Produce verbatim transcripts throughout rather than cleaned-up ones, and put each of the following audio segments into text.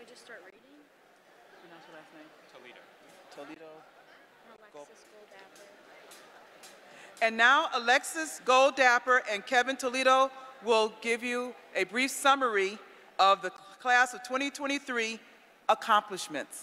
just start reading? Pronounce your last name. Toledo. Toledo. Alexis Goldapper. And now Alexis Goldapper and Kevin Toledo will give you a brief summary of the class of twenty twenty-three accomplishments.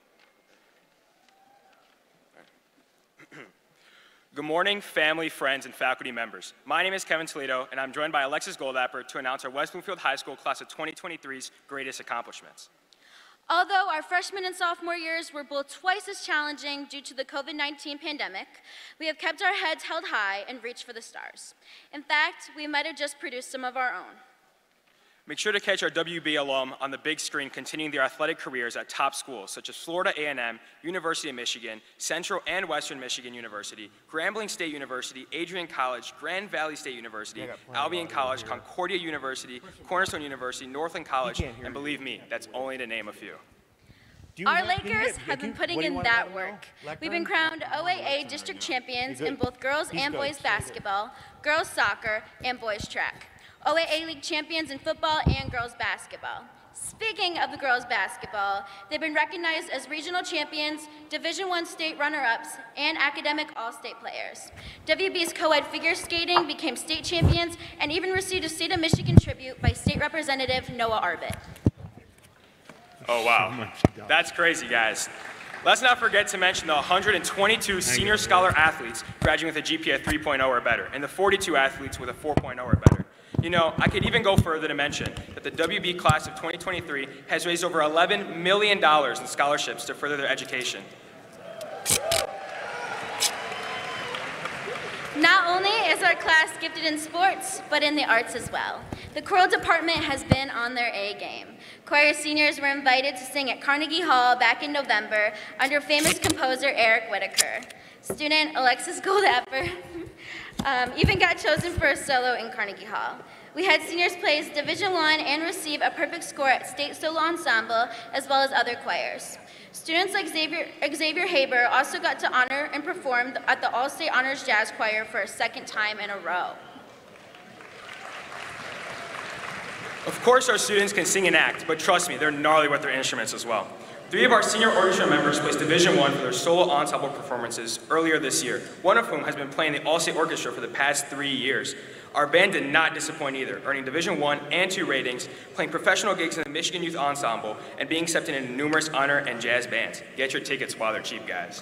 Good morning, family, friends, and faculty members. My name is Kevin Toledo, and I'm joined by Alexis Goldapper to announce our West Bloomfield High School class of twenty twenty-three's greatest accomplishments. Although our freshman and sophomore years were both twice as challenging due to the COVID nineteen pandemic, we have kept our heads held high and reached for the stars. In fact, we might have just produced some of our own. Make sure to catch our W B alum on the big screen continuing their athletic careers at top schools such as Florida A and M, University of Michigan, Central and Western Michigan University, Grambling State University, Adrian College, Grand Valley State University, Albion College, Concordia University, Cornerstone University, Northland College, and believe me, that's only to name a few. Our Lakers have been putting in that work. We've been crowned O A A district champions in both girls and boys basketball, girls soccer, and boys track. O A A League champions in football and girls basketball. Speaking of the girls basketball, they've been recognized as regional champions, Division One state runner-ups, and academic all-state players. W B's co-ed figure skating became state champions and even received a State of Michigan tribute by State Representative Noah Arbit. Oh wow, that's crazy, guys. Let's not forget to mention the one hundred twenty-two senior scholar athletes graduating with a G P A three point oh or better, and the forty-two athletes with a four point oh or better. You know, I could even go further to mention that the W B class of twenty twenty-three has raised over eleven million dollars in scholarships to further their education. Not only is our class gifted in sports, but in the arts as well. The choral department has been on their A game. Choir seniors were invited to sing at Carnegie Hall back in November under famous composer Eric Whitaker. Student Alexis Goldapper um, even got chosen for a solo in Carnegie Hall. We had seniors place Division One and receive a perfect score at State Solo Ensemble, as well as other choirs. Students like Xavier, Xavier Haber also got to honor and perform at the All-State Honors Jazz Choir for a second time in a row. Of course our students can sing and act, but trust me, they're gnarly with their instruments as well. Three of our senior orchestra members placed Division One for their solo ensemble performances earlier this year, one of whom has been playing the All-State Orchestra for the past three years. Our band did not disappoint either, earning Division One and Two ratings, playing professional gigs in the Michigan Youth Ensemble, and being accepted into numerous honor and jazz bands. Get your tickets while they're cheap, guys.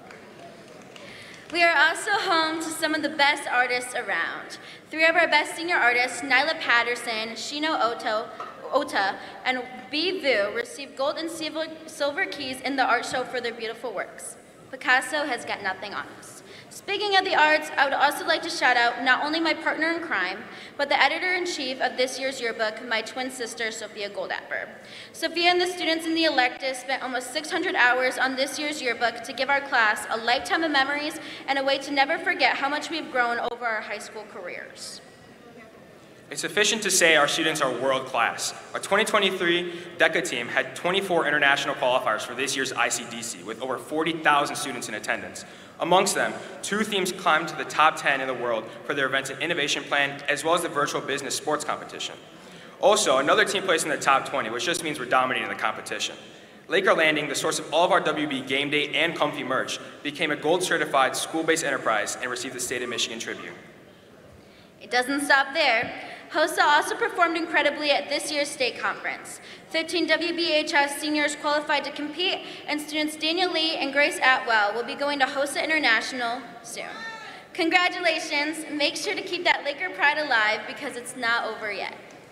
We are also home to some of the best artists around. Three of our best senior artists, Nyla Patterson, Shino Oto, Ota, and B. Vu, received gold and silver keys in the art show for their beautiful works. Picasso has got nothing on us. Speaking of the arts, I would also like to shout out not only my partner in crime, but the editor-in-chief of this year's yearbook, my twin sister, Sophia Goldapper. Sophia and the students in the elective spent almost six hundred hours on this year's yearbook to give our class a lifetime of memories and a way to never forget how much we've grown over our high school careers. It's sufficient to say our students are world class. Our twenty twenty-three DECA team had twenty-four international qualifiers for this year's I C D C, with over forty thousand students in attendance. Amongst them, two teams climbed to the top ten in the world for their events and innovation plan, as well as the virtual business sports competition. Also, another team placed in the top twenty, which just means we're dominating the competition. Laker Landing, the source of all of our W B game day and comfy merch, became a gold certified school-based enterprise and received the State of Michigan tribute. It doesn't stop there. HOSA also performed incredibly at this year's state conference. fifteen W B H S seniors qualified to compete, and students Daniel Lee and Grace Atwell will be going to HOSA International soon. Congratulations. Make sure to keep that Laker pride alive because it's not over yet.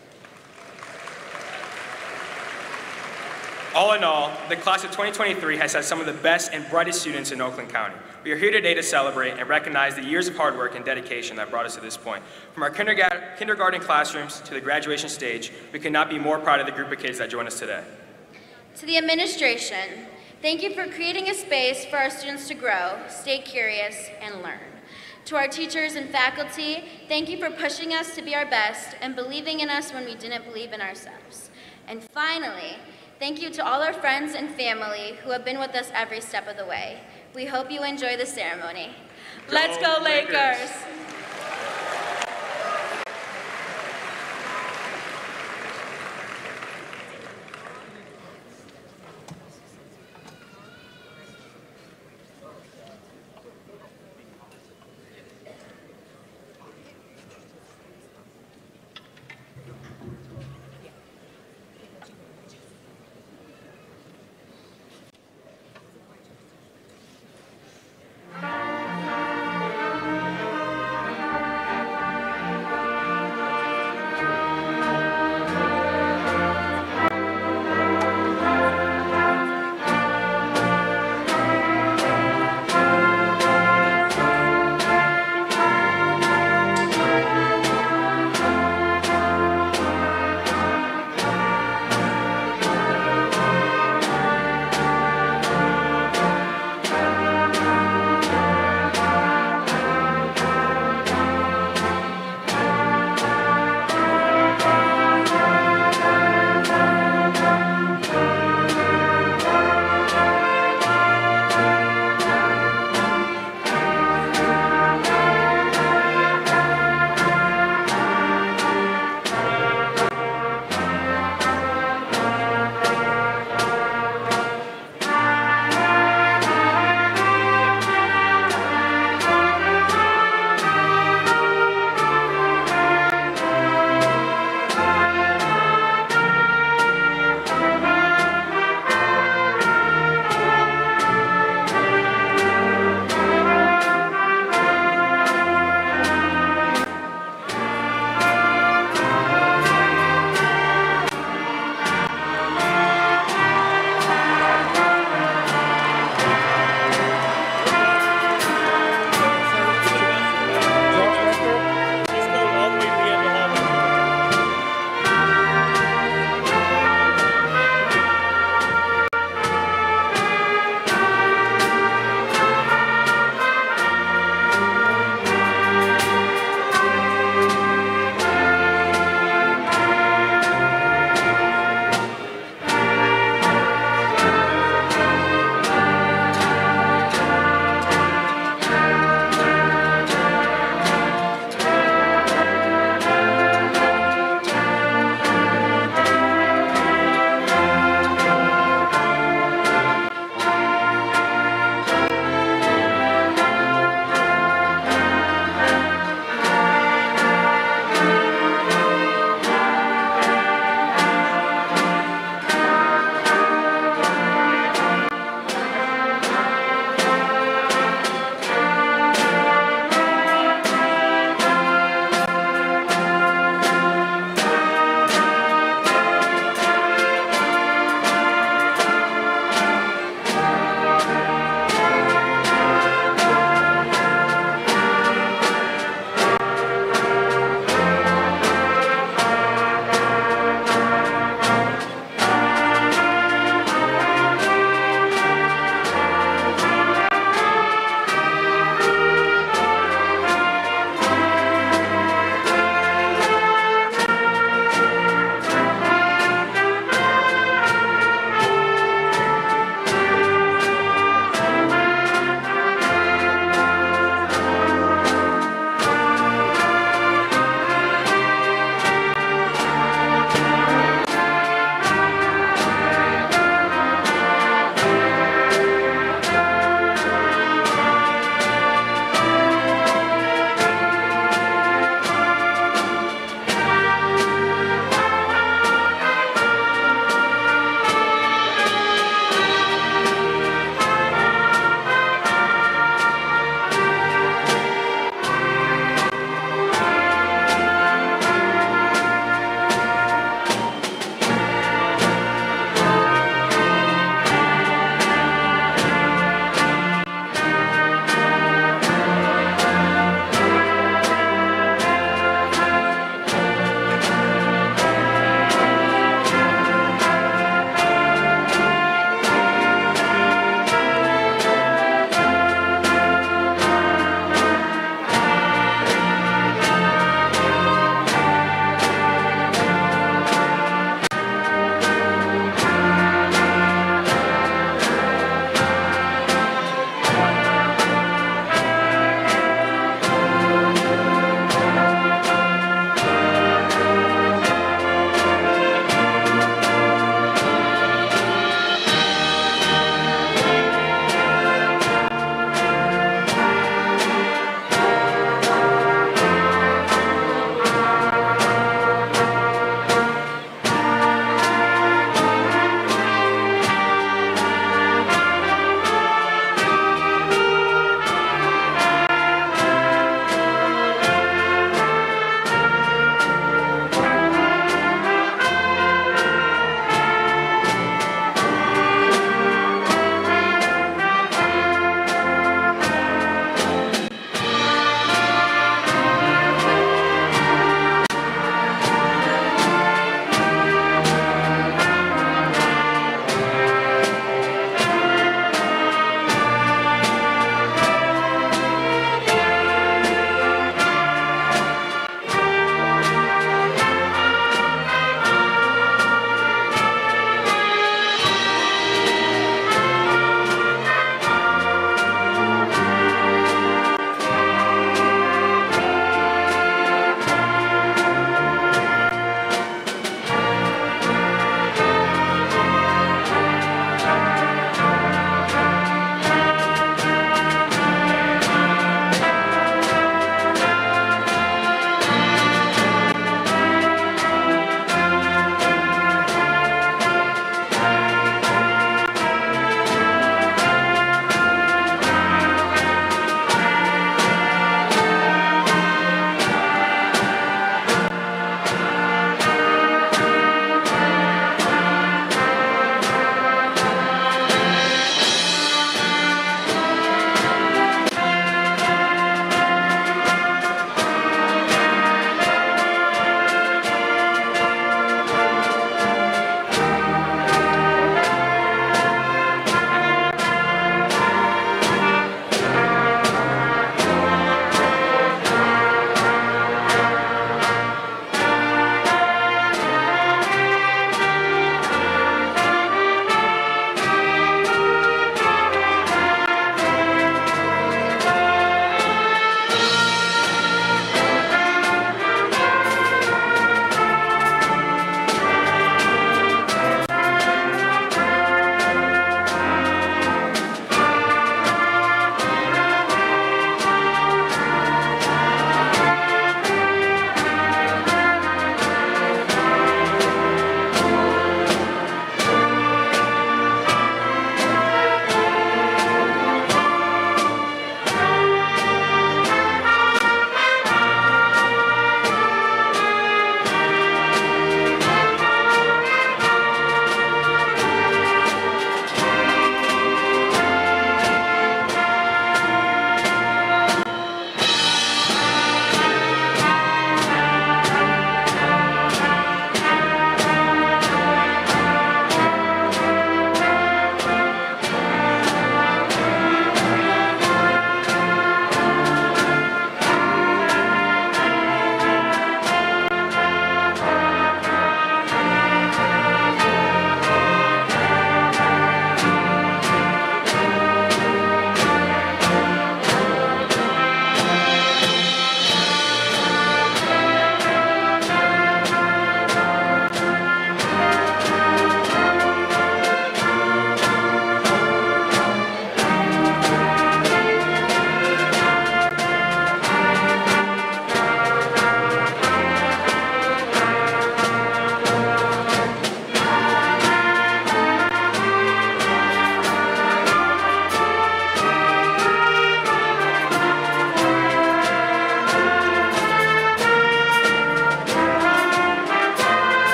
All in all, the class of twenty twenty-three has had some of the best and brightest students in Oakland County. We are here today to celebrate and recognize the years of hard work and dedication that brought us to this point. From our kindergarten classrooms to the graduation stage, we could not be more proud of the group of kids that joined us today. To the administration, thank you for creating a space for our students to grow, stay curious, and learn. To our teachers and faculty, thank you for pushing us to be our best and believing in us when we didn't believe in ourselves. And finally, thank you to all our friends and family who have been with us every step of the way. We hope you enjoy the ceremony. Go Let's go Lakers! Lakers.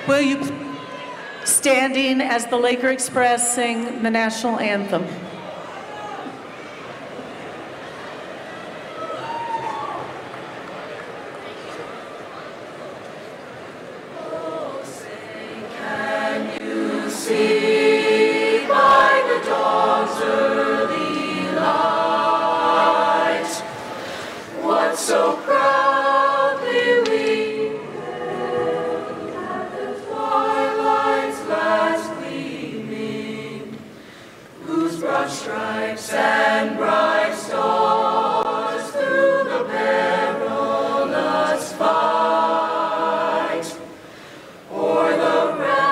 Will you standing as the Laker Express sing the national anthem? See by the dawn's early light what so proudly we hailed at the twilight's last gleaming, whose broad stripes and bright stars through the perilous fight o'er the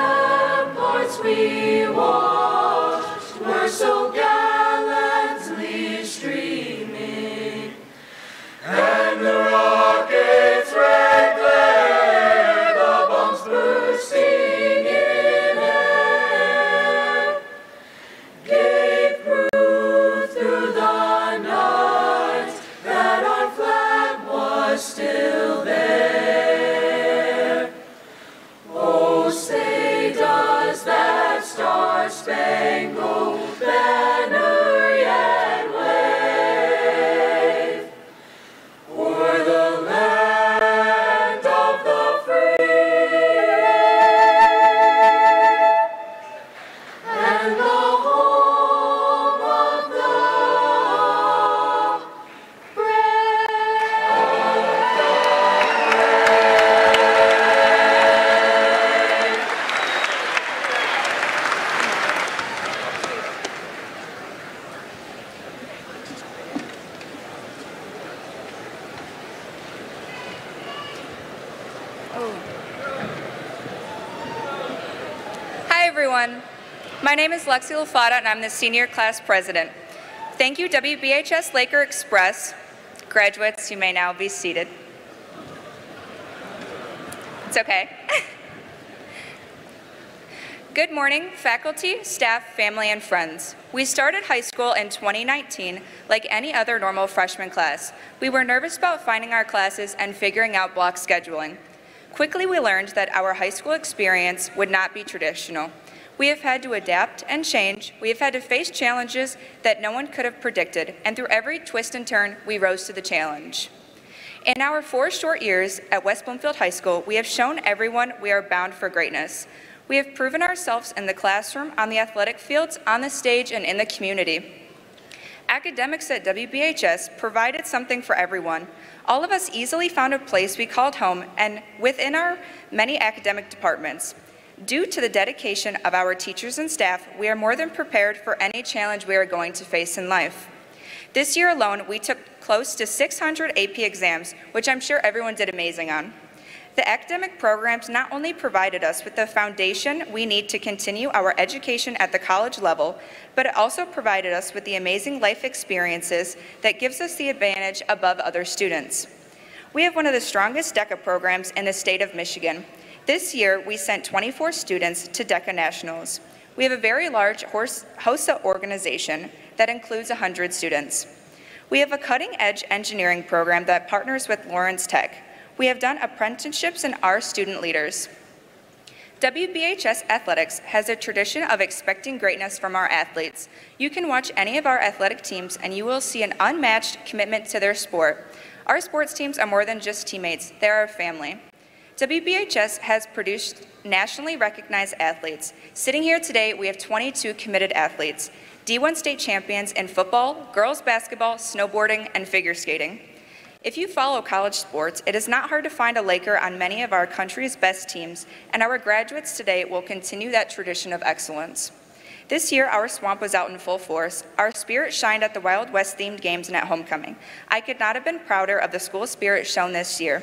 we watched were so gallantly streaming, and the rocket's red glare, the bombs bursting in air, gave proof through the night that our flag was still there. Oh, say does that star-spangled banner yet wave o'er the land of the free and the home of the Hi everyone, my name is Lexi Lafada and I'm the senior class president. Thank you W B H S Laker Express. Graduates, you may now be seated. It's okay. Good morning, faculty, staff, family, and friends. We started high school in twenty nineteen like any other normal freshman class. We were nervous about finding our classes and figuring out block scheduling. Quickly we learned that our high school experience would not be traditional. We have had to adapt and change. We have had to face challenges that no one could have predicted, and through every twist and turn, we rose to the challenge. In our four short years at West Bloomfield High School, we have shown everyone we are bound for greatness. We have proven ourselves in the classroom, on the athletic fields, on the stage, and in the community. Academics at W B H S provided something for everyone. All of us easily found a place we called home and within our many academic departments. Due to the dedication of our teachers and staff, we are more than prepared for any challenge we are going to face in life. This year alone, we took close to six hundred A P exams, which I'm sure everyone did amazing on. The academic programs not only provided us with the foundation we need to continue our education at the college level, but it also provided us with the amazing life experiences that gives us the advantage above other students. We have one of the strongest DECA programs in the state of Michigan. This year, we sent twenty-four students to DECA Nationals. We have a very large HOSA organization that includes one hundred students. We have a cutting-edge engineering program that partners with Lawrence Tech. We have done apprenticeships and are student leaders. W B H S Athletics has a tradition of expecting greatness from our athletes. You can watch any of our athletic teams and you will see an unmatched commitment to their sport. Our sports teams are more than just teammates, they are a family. W B H S has produced nationally recognized athletes. Sitting here today, we have twenty-two committed athletes, D one state champions in football, girls basketball, snowboarding, and figure skating. If you follow college sports, it is not hard to find a Laker on many of our country's best teams, and our graduates today will continue that tradition of excellence. This year, our swamp was out in full force. Our spirit shined at the Wild West themed games and at homecoming. I could not have been prouder of the school spirit shown this year.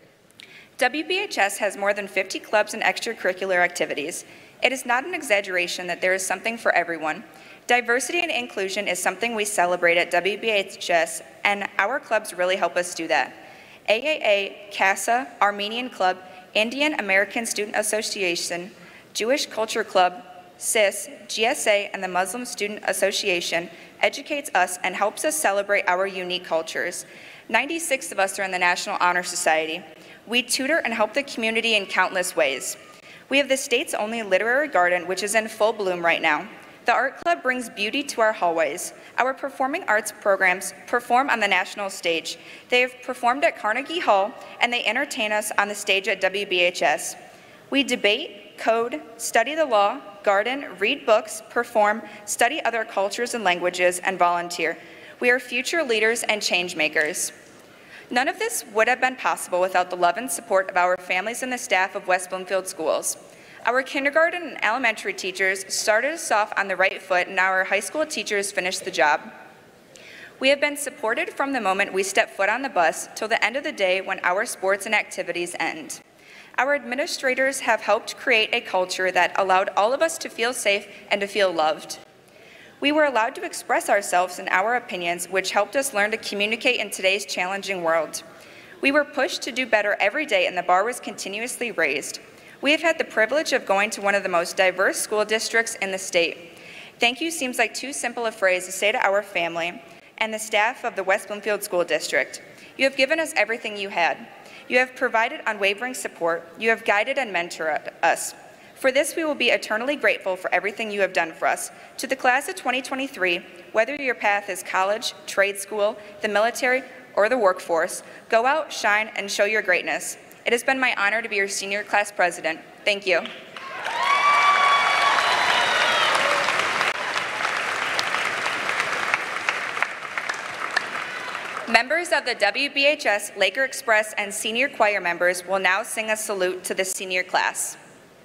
W B H S has more than fifty clubs and extracurricular activities. It is not an exaggeration that there is something for everyone. Diversity and inclusion is something we celebrate at W B H S, and our clubs really help us do that. A A A, CASA, Armenian Club, Indian American Student Association, Jewish Culture Club, S I S, G S A, and the Muslim Student Association educates us and helps us celebrate our unique cultures. ninety-six of us are in the National Honor Society. We tutor and help the community in countless ways. We have the state's only literary garden, which is in full bloom right now. The art club brings beauty to our hallways. Our performing arts programs perform on the national stage. They have performed at Carnegie Hall, and they entertain us on the stage at W B H S. We debate, code, study the law, garden, read books, perform, study other cultures and languages, and volunteer. We are future leaders and change makers. None of this would have been possible without the love and support of our families and the staff of West Bloomfield Schools. Our kindergarten and elementary teachers started us off on the right foot, and our high school teachers finished the job. We have been supported from the moment we step foot on the bus till the end of the day when our sports and activities end. Our administrators have helped create a culture that allowed all of us to feel safe and to feel loved. We were allowed to express ourselves and our opinions, which helped us learn to communicate in today's challenging world. We were pushed to do better every day, and the bar was continuously raised. We have had the privilege of going to one of the most diverse school districts in the state. Thank you seems like too simple a phrase to say to our family and the staff of the West Bloomfield School District. You have given us everything you had. You have provided unwavering support. You have guided and mentored us. For this, we will be eternally grateful for everything you have done for us. To the class of twenty twenty-three, whether your path is college, trade school, the military, or the workforce, go out, shine, and show your greatness. It has been my honor to be your senior class president. Thank you. Members of the W B H S, Laker Express, and senior choir members will now sing a salute to the senior class.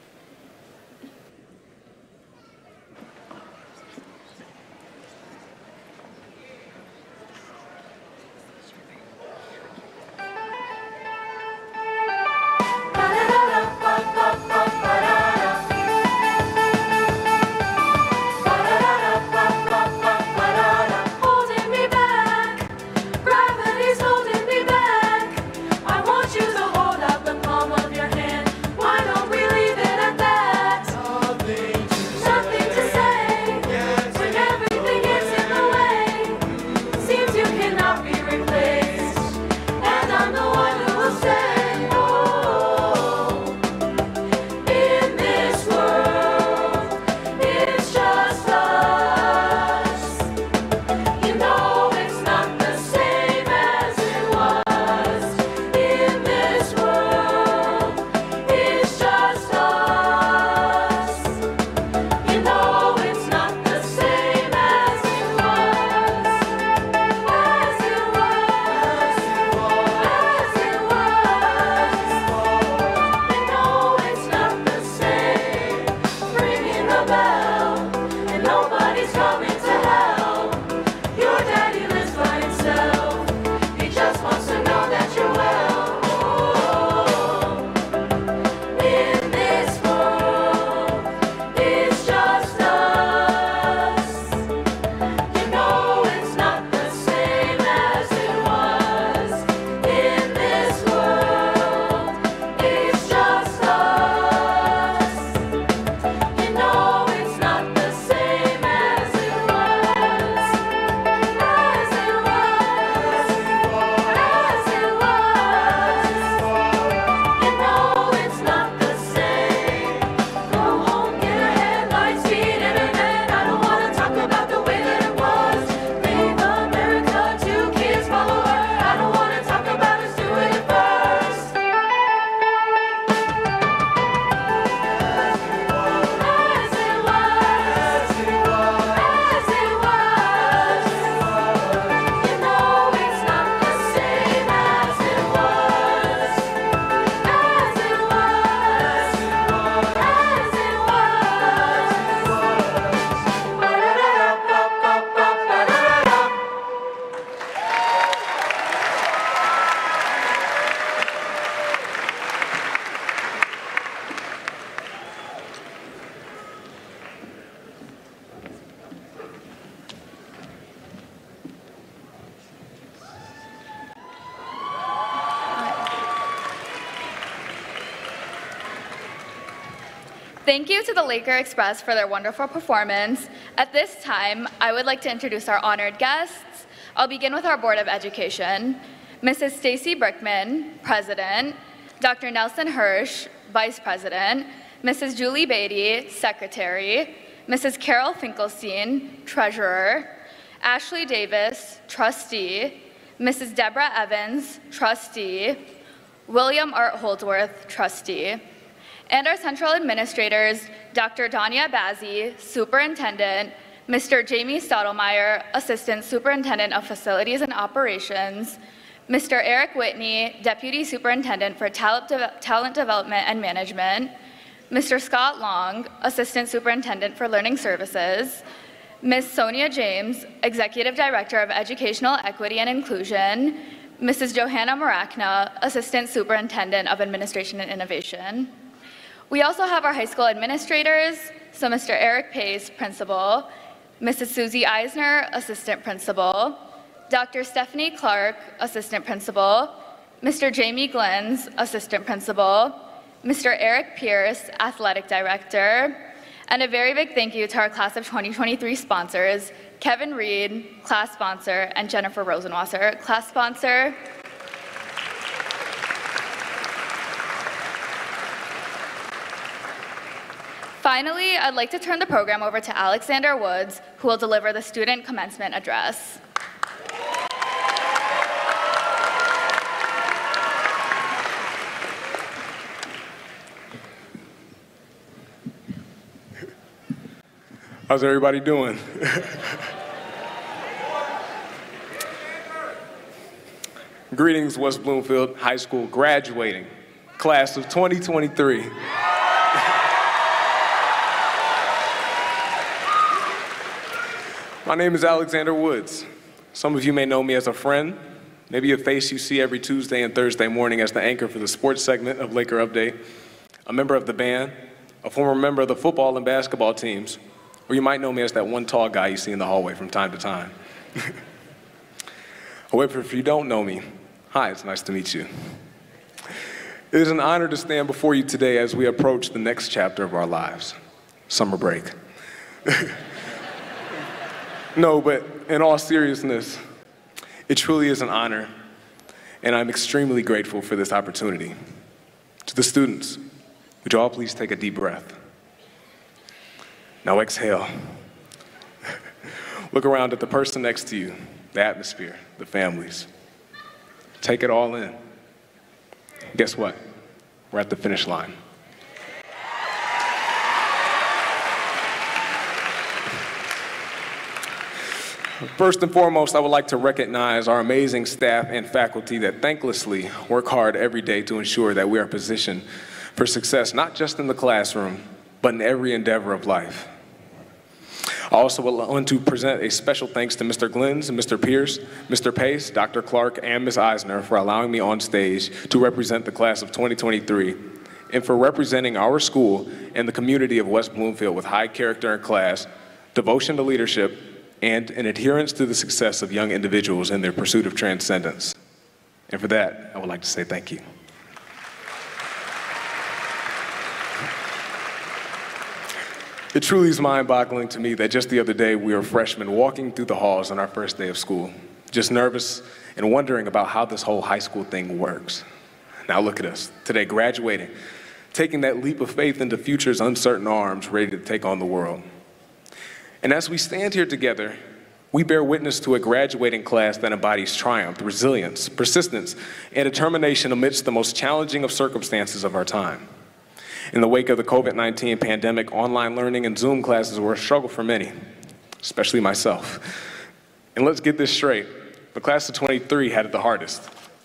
Holding me back, gravity's holding me back. I want you to hold out the palm of your hand. Why don't we leave it at that? Nothing to say, when everything gets in the way. Seems you cannot be replaced, and I'm the one who will say, oh, in this world, it's just us. You know it's not the same as it was. In this world, it's just us. You know it's not the same as it was. As it was. As it was. You know it's not the same. Ringing the bell, and nobody's coming to help. Your daddy lives by himself. He just wants to know that you're well. In this world, it's just us. You know it's not the same as it was. In this world, it's just us. You know it's not the same as it was. As it was. As it was. You know it's not the same. Go home, get a headlight, speed internet. I don't wanna talk about the way that it was. Leave America, two kids follow her. I don't wanna talk about us doing it first. As it was. As it was. You know it's not the same as it was. As it was. As it Thank you to the Laker Express for their wonderful performance. At this time, I would like to introduce our honored guests. I'll begin with our Board of Education. Missus Stacy Brickman, President, Doctor Nelson Hirsch, Vice President, Missus Julie Beatty, Secretary, Missus Carol Finkelstein, Treasurer, Ashley Davis, Trustee, Missus Deborah Evans, Trustee, William Art Holdsworth, Trustee, and our central administrators, Doctor Danya Bazzi, Superintendent, Mister Jamie Stottlemyre, Assistant Superintendent of Facilities and Operations, Mister Eric Whitney, Deputy Superintendent for Talent, De- Talent Development and Management, Mister Scott Long, Assistant Superintendent for Learning Services, Miz Sonia James, Executive Director of Educational Equity and Inclusion, Missus Johanna Marachna, Assistant Superintendent of Administration and Innovation. We also have our high school administrators, so Mister Eric Pace, Principal, Missus Susie Eisner, Assistant Principal, Doctor Stephanie Clark, Assistant Principal, Mister Jamie Glens, Assistant Principal, Mister Eric Pierce, Athletic Director, and a very big thank you to our class of twenty twenty-three sponsors, Kevin Reed, class sponsor, and Jennifer Rosenwasser, class sponsor. Finally, I'd like to turn the program over to Alexander Woods, who will deliver the student commencement address. How's everybody doing? Greetings, West Bloomfield High School graduating class of twenty twenty-three. My name is Alexander Woods. Some of you may know me as a friend, maybe a face you see every Tuesday and Thursday morning as the anchor for the sports segment of Laker Update, a member of the band, a former member of the football and basketball teams, or you might know me as that one tall guy you see in the hallway from time to time. However, if you don't know me, hi, it's nice to meet you. It is an honor to stand before you today as we approach the next chapter of our lives, summer break. No, but in all seriousness, it truly is an honor, and I'm extremely grateful for this opportunity. To the students, would you all please take a deep breath? Now exhale. Look around at the person next to you, the atmosphere, the families. Take it all in. Guess what? We're at the finish line. First and foremost, I would like to recognize our amazing staff and faculty that thanklessly work hard every day to ensure that we are positioned for success, not just in the classroom, but in every endeavor of life. I also want to present a special thanks to Mister Glens and Mister Pierce, Mister Pace, Doctor Clark, and Miz Eisner for allowing me on stage to represent the class of twenty twenty-three, and for representing our school and the community of West Bloomfield with high character in class, devotion to leadership, and an adherence to the success of young individuals in their pursuit of transcendence. And for that, I would like to say thank you. It truly is mind-boggling to me that just the other day we were freshmen walking through the halls on our first day of school, just nervous and wondering about how this whole high school thing works. Now look at us, today graduating, taking that leap of faith into future's uncertain arms, ready to take on the world. And as we stand here together, we bear witness to a graduating class that embodies triumph, resilience, persistence, and determination amidst the most challenging of circumstances of our time. In the wake of the COVID nineteen pandemic, online learning and Zoom classes were a struggle for many, especially myself. And let's get this straight, the class of twenty-three had it the hardest.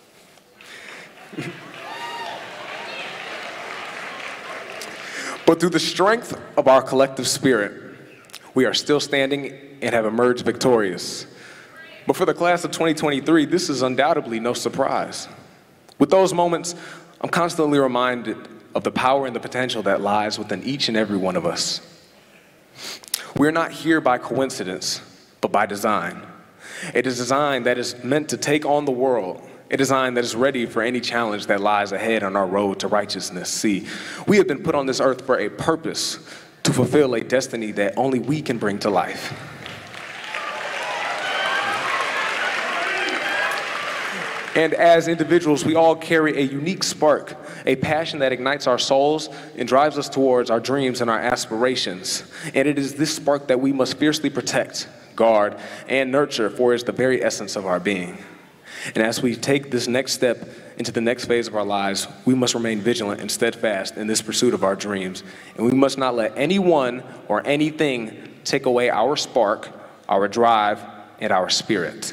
But through the strength of our collective spirit, we are still standing and have emerged victorious. But for the class of twenty twenty-three, this is undoubtedly no surprise. With those moments, I'm constantly reminded of the power and the potential that lies within each and every one of us. We're not here by coincidence, but by design. It is a design that is meant to take on the world, a design that is ready for any challenge that lies ahead on our road to righteousness. See, we have been put on this earth for a purpose, to fulfill a destiny that only we can bring to life. And as individuals, we all carry a unique spark, a passion that ignites our souls and drives us towards our dreams and our aspirations. And it is this spark that we must fiercely protect, guard, and nurture, for it is the very essence of our being. And as we take this next step into the next phase of our lives, we must remain vigilant and steadfast in this pursuit of our dreams. And we must not let anyone or anything take away our spark, our drive, and our spirit.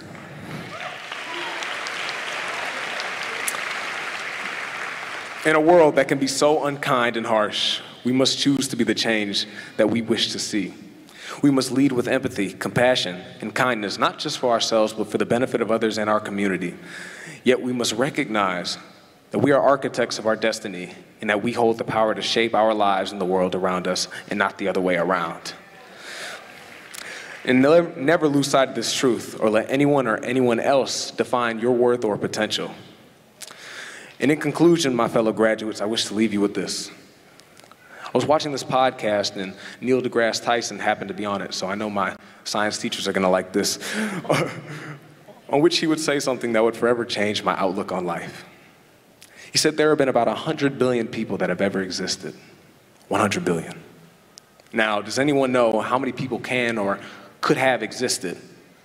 In a world that can be so unkind and harsh, we must choose to be the change that we wish to see. We must lead with empathy, compassion, and kindness, not just for ourselves, but for the benefit of others and our community. Yet we must recognize that we are architects of our destiny and that we hold the power to shape our lives and the world around us and not the other way around. And never, never lose sight of this truth or let anyone or anyone else define your worth or potential. And in conclusion, my fellow graduates, I wish to leave you with this. I was watching this podcast, and Neil deGrasse Tyson happened to be on it, so I know my science teachers are going to like this, on which he would say something that would forever change my outlook on life. He said there have been about one hundred billion people that have ever existed. one hundred billion. Now, does anyone know how many people can or could have existed?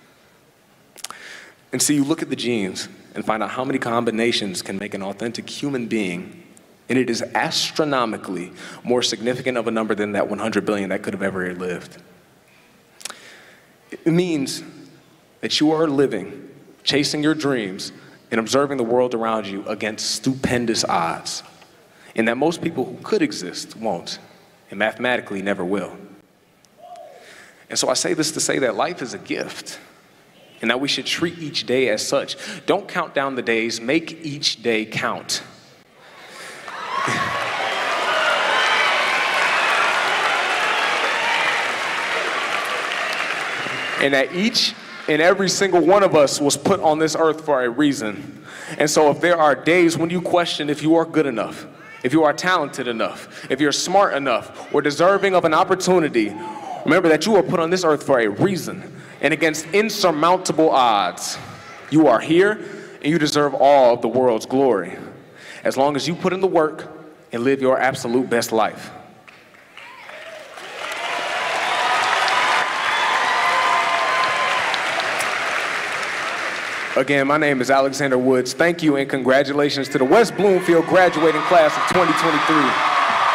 And so you look at the genes and find out how many combinations can make an authentic human being, and it is astronomically more significant of a number than that one hundred billion that could have ever lived. It means that you are living, chasing your dreams, and observing the world around you against stupendous odds, and that most people who could exist won't, and mathematically never will. And so I say this to say that life is a gift, and that we should treat each day as such. Don't count down the days, make each day count. And that each and every single one of us was put on this earth for a reason. And so if there are days when you question if you are good enough, if you are talented enough, if you're smart enough, or deserving of an opportunity, remember that you were put on this earth for a reason. And against insurmountable odds, you are here and you deserve all of the world's glory, as long as you put in the work and live your absolute best life. Again, my name is Alexander Woods. Thank you and congratulations to the West Bloomfield graduating class of twenty twenty-three.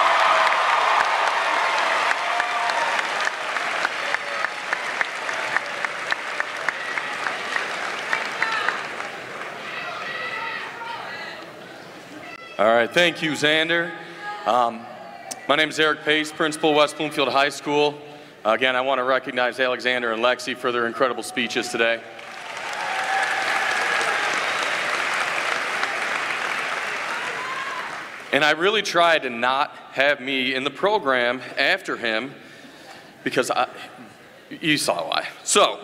All right, thank you, Xander. Um, my name is Eric Pace, Principal, West Bloomfield High School. Uh, again, I want to recognize Alexander and Lexi for their incredible speeches today. And I really tried to not have me in the program after him because I, you saw why. So,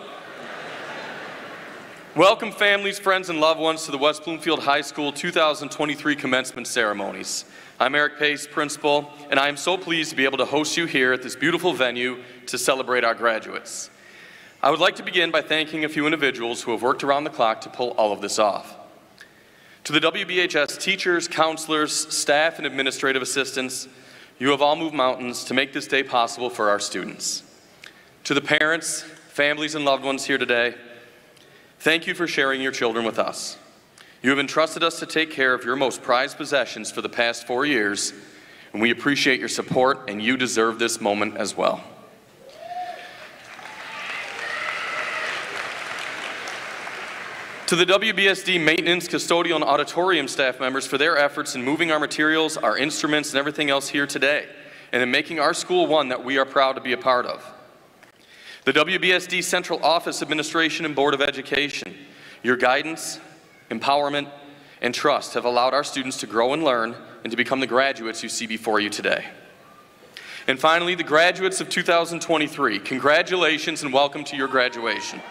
welcome families, friends, and loved ones to the West Bloomfield High School two thousand twenty-three commencement ceremonies. I'm Eric Pace, Principal, and I am so pleased to be able to host you here at this beautiful venue to celebrate our graduates. I would like to begin by thanking a few individuals who have worked around the clock to pull all of this off. To the W B H S teachers, counselors, staff, and administrative assistants, you have all moved mountains to make this day possible for our students. To the parents, families, and loved ones here today, thank you for sharing your children with us. You have entrusted us to take care of your most prized possessions for the past four years, and we appreciate your support, and you deserve this moment as well. To the W B S D maintenance, custodial, and auditorium staff members for their efforts in moving our materials, our instruments, and everything else here today, and in making our school one that we are proud to be a part of. The W B S D Central Office Administration and Board of Education, your guidance, empowerment, and trust have allowed our students to grow and learn and to become the graduates you see before you today. And finally, the graduates of two thousand twenty-three, congratulations and welcome to your graduation.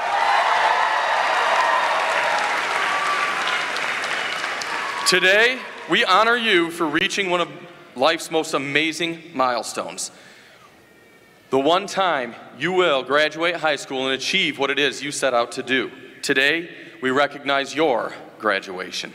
Today, we honor you for reaching one of life's most amazing milestones. The one time you will graduate high school and achieve what it is you set out to do. Today, we recognize your graduation.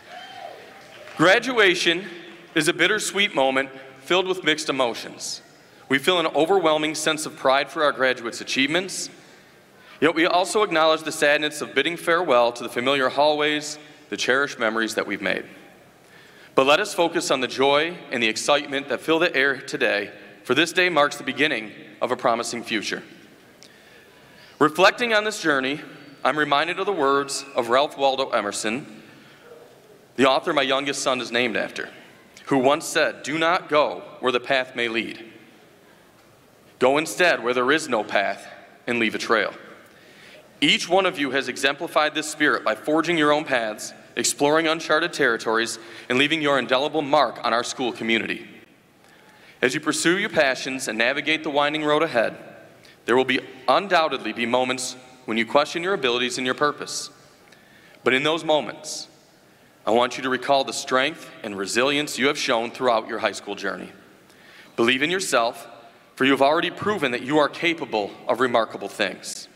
Graduation is a bittersweet moment filled with mixed emotions. We feel an overwhelming sense of pride for our graduates' achievements, yet we also acknowledge the sadness of bidding farewell to the familiar hallways, the cherished memories that we've made. But let us focus on the joy and the excitement that fill the air today, for this day marks the beginning of a promising future. Reflecting on this journey, I'm reminded of the words of Ralph Waldo Emerson, the author my youngest son is named after, who once said, "Do not go where the path may lead. Go instead where there is no path and leave a trail." Each one of you has exemplified this spirit by forging your own paths, exploring uncharted territories, and leaving your indelible mark on our school community. As you pursue your passions and navigate the winding road ahead, there will be undoubtedly be moments when you question your abilities and your purpose. But in those moments, I want you to recall the strength and resilience you have shown throughout your high school journey. Believe in yourself, for you have already proven that you are capable of remarkable things.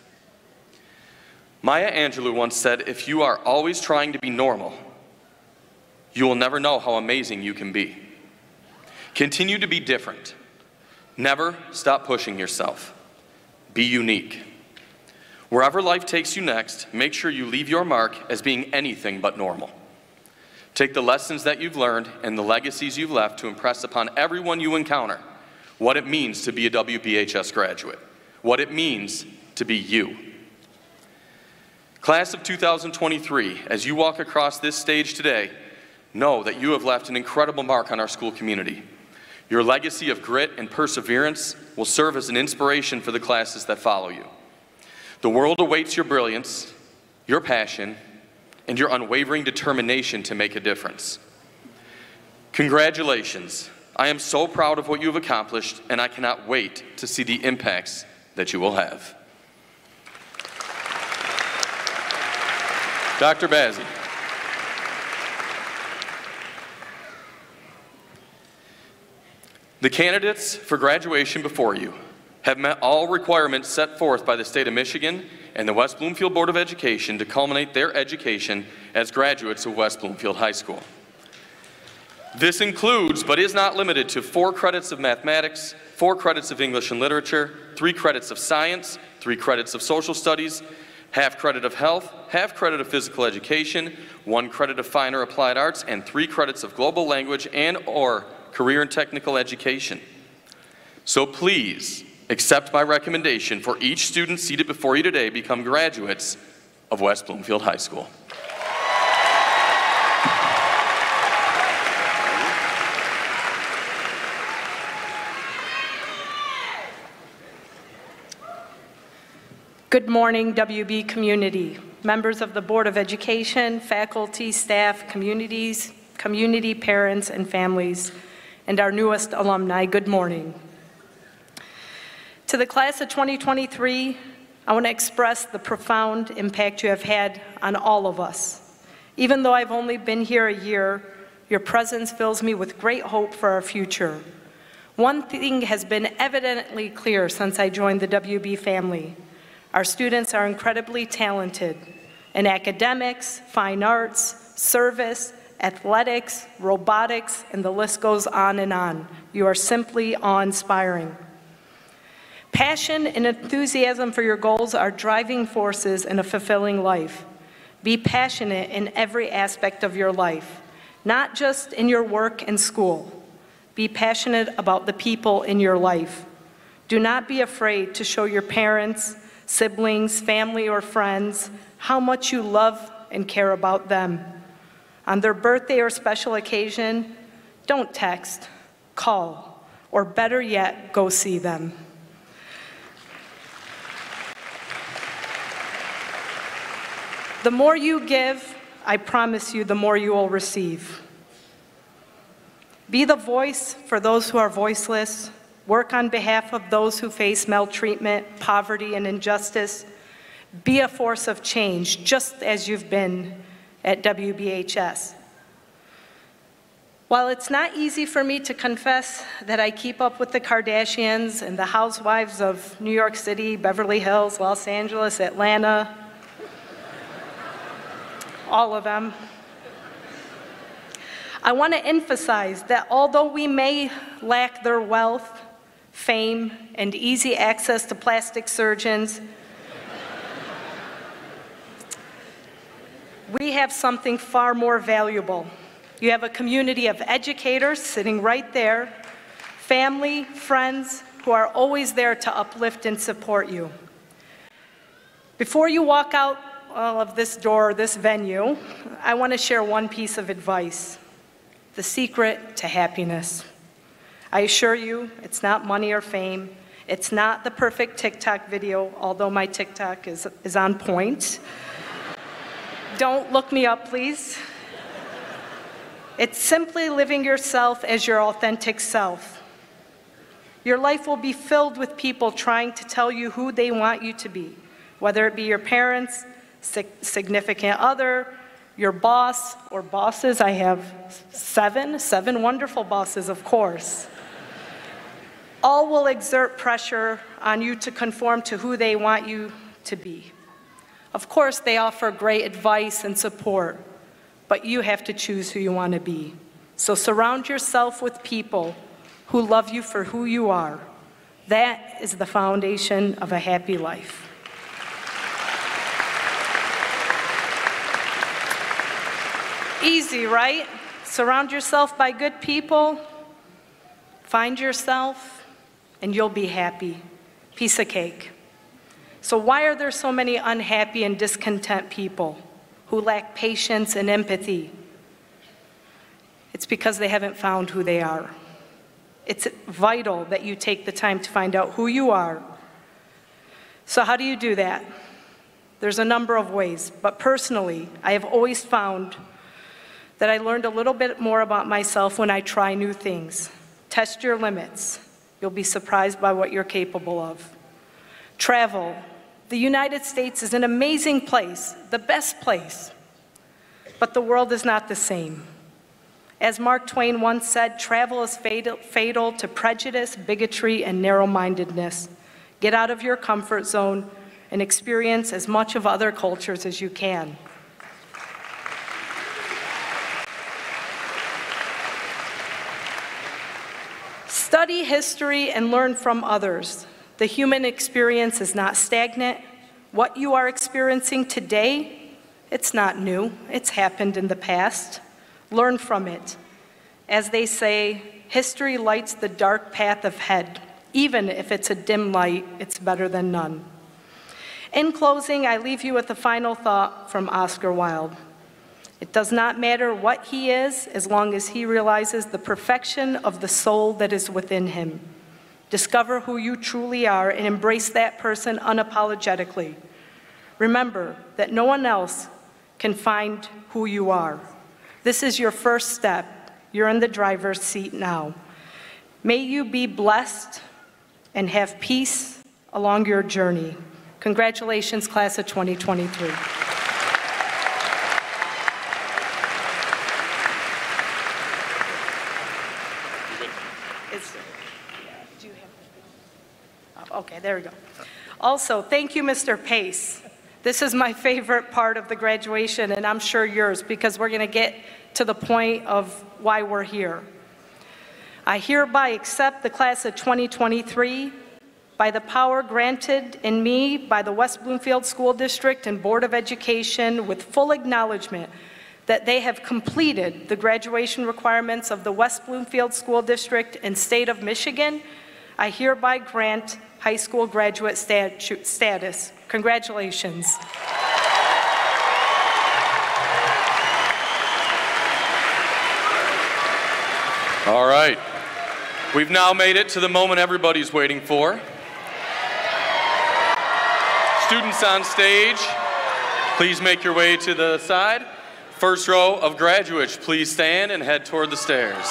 Maya Angelou once said, "If you are always trying to be normal, you will never know how amazing you can be." Continue to be different. Never stop pushing yourself. Be unique. Wherever life takes you next, make sure you leave your mark as being anything but normal. Take the lessons that you've learned and the legacies you've left to impress upon everyone you encounter what it means to be a W B H S graduate, what it means to be you. Class of two thousand twenty-three, as you walk across this stage today, know that you have left an incredible mark on our school community. Your legacy of grit and perseverance will serve as an inspiration for the classes that follow you. The world awaits your brilliance, your passion, and your unwavering determination to make a difference. Congratulations. I am so proud of what you have accomplished, and I cannot wait to see the impacts that you will have. Doctor Bazzi. The candidates for graduation before you have met all requirements set forth by the state of Michigan and the West Bloomfield Board of Education to culminate their education as graduates of West Bloomfield High School. This includes, but is not limited to, four credits of mathematics, four credits of English and literature, three credits of science, three credits of social studies, half credit of health, half credit of physical education, one credit of fine or applied arts, and three credits of global language and or career and technical education. So please accept my recommendation for each student seated before you today become graduates of West Bloomfield High School. Good morning, W B community, members of the Board of Education, faculty, staff, communities, community, parents, and families, and our newest alumni, good morning. To the class of twenty twenty-three, I want to express the profound impact you have had on all of us. Even though I've only been here a year, your presence fills me with great hope for our future. One thing has been evidently clear since I joined the W B family. Our students are incredibly talented in academics, fine arts, service, athletics, robotics, and the list goes on and on. You are simply awe-inspiring. Passion and enthusiasm for your goals are driving forces in a fulfilling life. Be passionate in every aspect of your life, not just in your work and school. Be passionate about the people in your life. Do not be afraid to show your parents, siblings, family, or friends how much you love and care about them. On their birthday or special occasion, don't text, call, or better yet, go see them. The more you give, I promise you, the more you will receive. Be the voice for those who are voiceless. Work on behalf of those who face maltreatment, poverty, and injustice. Be a force of change, just as you've been at W B H S. While it's not easy for me to confess that I keep up with the Kardashians and the housewives of New York City, Beverly Hills, Los Angeles, Atlanta, all of them. I want to emphasize that although we may lack their wealth, fame, and easy access to plastic surgeons, we have something far more valuable. You have a community of educators sitting right there, family, friends, who are always there to uplift and support you. Before you walk out well, of this door, this venue, I want to share one piece of advice: the secret to happiness. I assure you, it's not money or fame. It's not the perfect TikTok video, although my TikTok is, is on point. Don't look me up, please. It's simply living yourself as your authentic self. Your life will be filled with people trying to tell you who they want you to be, whether it be your parents, significant other, your boss or bosses. I have seven, seven wonderful bosses, of course. All will exert pressure on you to conform to who they want you to be. Of course, they offer great advice and support, but you have to choose who you want to be. So surround yourself with people who love you for who you are. That is the foundation of a happy life. Easy, right? Surround yourself by good people, find yourself, and you'll be happy. Piece of cake. So why are there so many unhappy and discontent people who lack patience and empathy? It's because they haven't found who they are. It's vital that you take the time to find out who you are. So how do you do that? There's a number of ways, but personally, I have always found that I learned a little bit more about myself when I try new things. Test your limits. You'll be surprised by what you're capable of. Travel. The United States is an amazing place, the best place, but the world is not the same. As Mark Twain once said, travel is fatal, fatal to prejudice, bigotry, and narrow-mindedness. Get out of your comfort zone and experience as much of other cultures as you can. Study history and learn from others. The human experience is not stagnant. What you are experiencing today, it's not new. It's happened in the past. Learn from it. As they say, history lights the dark path ahead. Even if it's a dim light, it's better than none. In closing, I leave you with a final thought from Oscar Wilde. It does not matter what he is, as long as he realizes the perfection of the soul that is within him. Discover who you truly are and embrace that person unapologetically. Remember that no one else can find who you are. This is your first step. You're in the driver's seat now. May you be blessed and have peace along your journey. Congratulations, class of twenty twenty-three. Okay, there we go. Also, thank you, Mister Pace. This is my favorite part of the graduation, and I'm sure yours, because we're going to get to the point of why we're here. I hereby accept the class of twenty twenty-three by the power granted in me by the West Bloomfield School District and Board of Education, with full acknowledgement that they have completed the graduation requirements of the West Bloomfield School District and State of Michigan. I hereby grant high school graduate stat status. Congratulations. All right. We've now made it to the moment everybody's waiting for. Students on stage, please make your way to the side. First row of graduates, please stand and head toward the stairs.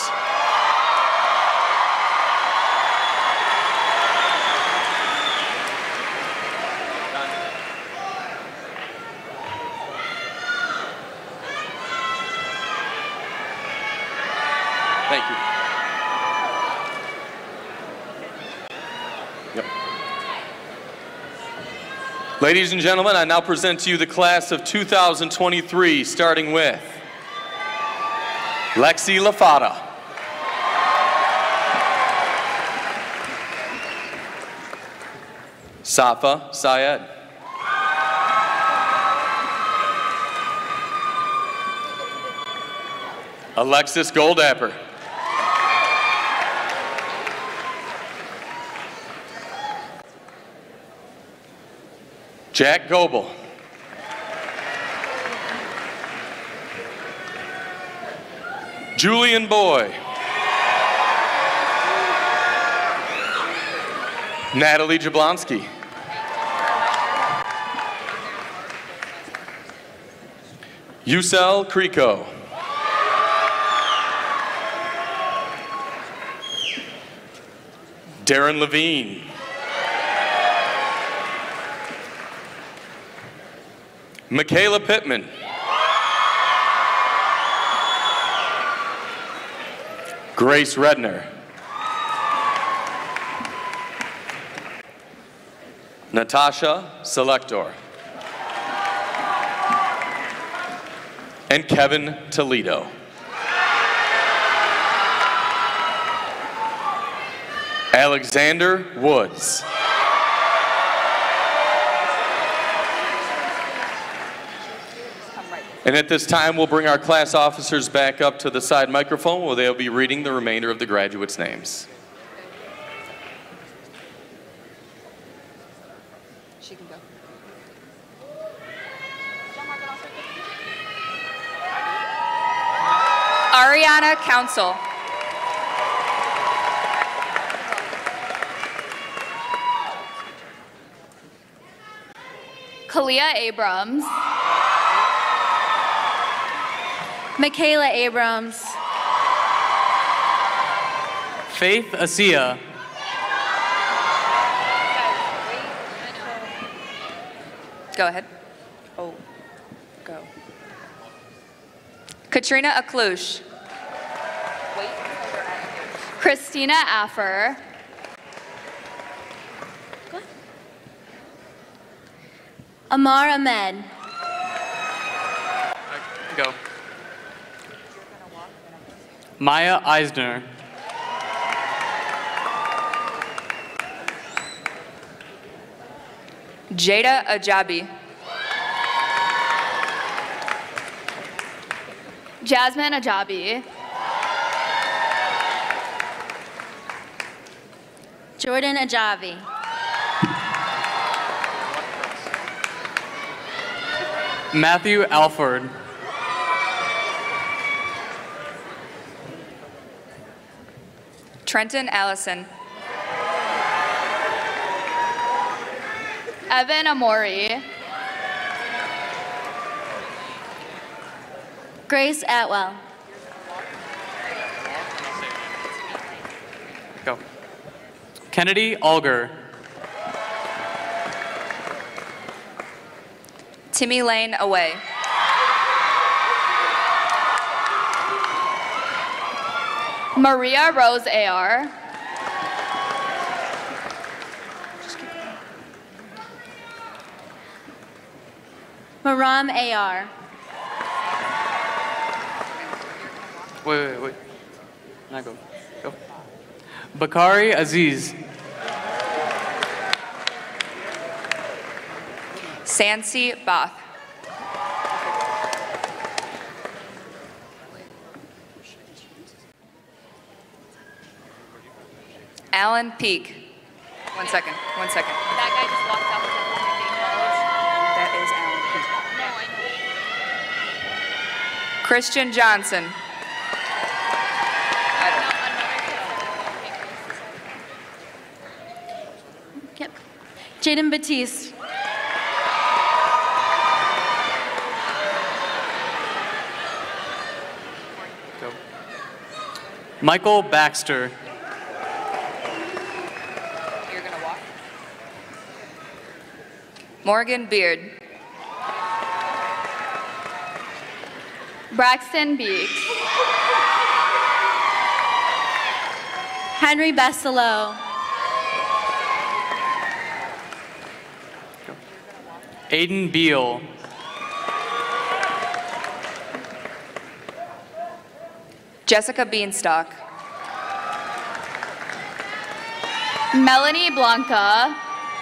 Thank you. Yep. Ladies and gentlemen, I now present to you the class of two thousand twenty-three, starting with Lexi Lafata. Safa Syed. Alexis Goldapper. Jack Goebel. Julian Boy. Natalie Jablonski. Yusel Krico. Darren Levine. Michaela Pittman. Grace Redner. Natasha Selector. And Kevin Toledo. Alexander Woods. And at this time, we'll bring our class officers back up to the side microphone where they'll be reading the remainder of the graduates' names. She can go. Ariana Council. Kalia Abrams. Michaela Abrams. Faith Asia. Go ahead. Oh, go. Katrina Aklush. Christina Affer. Amar Ahmed. Go. Maya Eisner. Jada Ajabi. Jasmine Ajabi. Jordan Ajavi. Matthew Alford. Trenton Allison. Evan Amori. Grace Atwell. Go. Kennedy Alger. Timmy Lane Away. Maria Rose A R. Maram A R. Wait, wait, wait. Now go. Go. Bakari Aziz. Sansi Bath. Alan Peak. One second, one second. That guy just walked out That is Alan Peak. Christian Johnson. Yep. Jaden Batiste. Go. Michael Baxter. You're gonna walk. Morgan Beard. Braxton Beeks. Henry Besselo. Aiden Beal. Jessica Beanstalk. Melanie Blanca.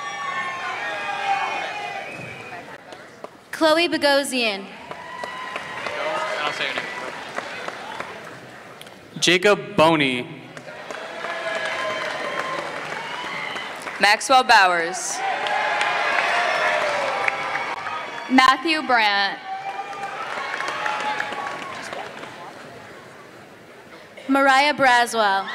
Chloe Bogosian. I'll say your name. Jacob Boney. Maxwell Bowers. Matthew Brandt. Mariah Braswell.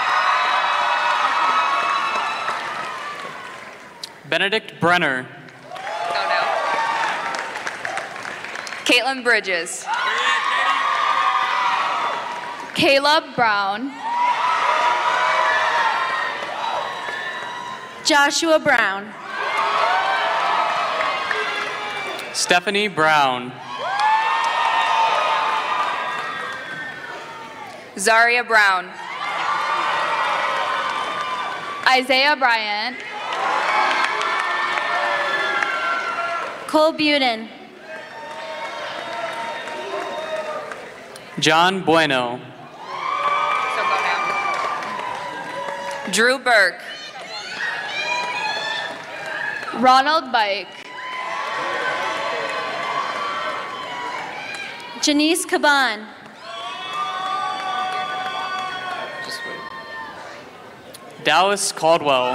Benedict Brenner. Go now. Caitlin Bridges. Caleb Brown. Joshua Brown. Stephanie Brown. Zaria Brown. Isaiah Bryant. Cole Buden. John Bueno. So go now. Drew Burke. Ronald Bike. Janice Caban. Dallas Caldwell.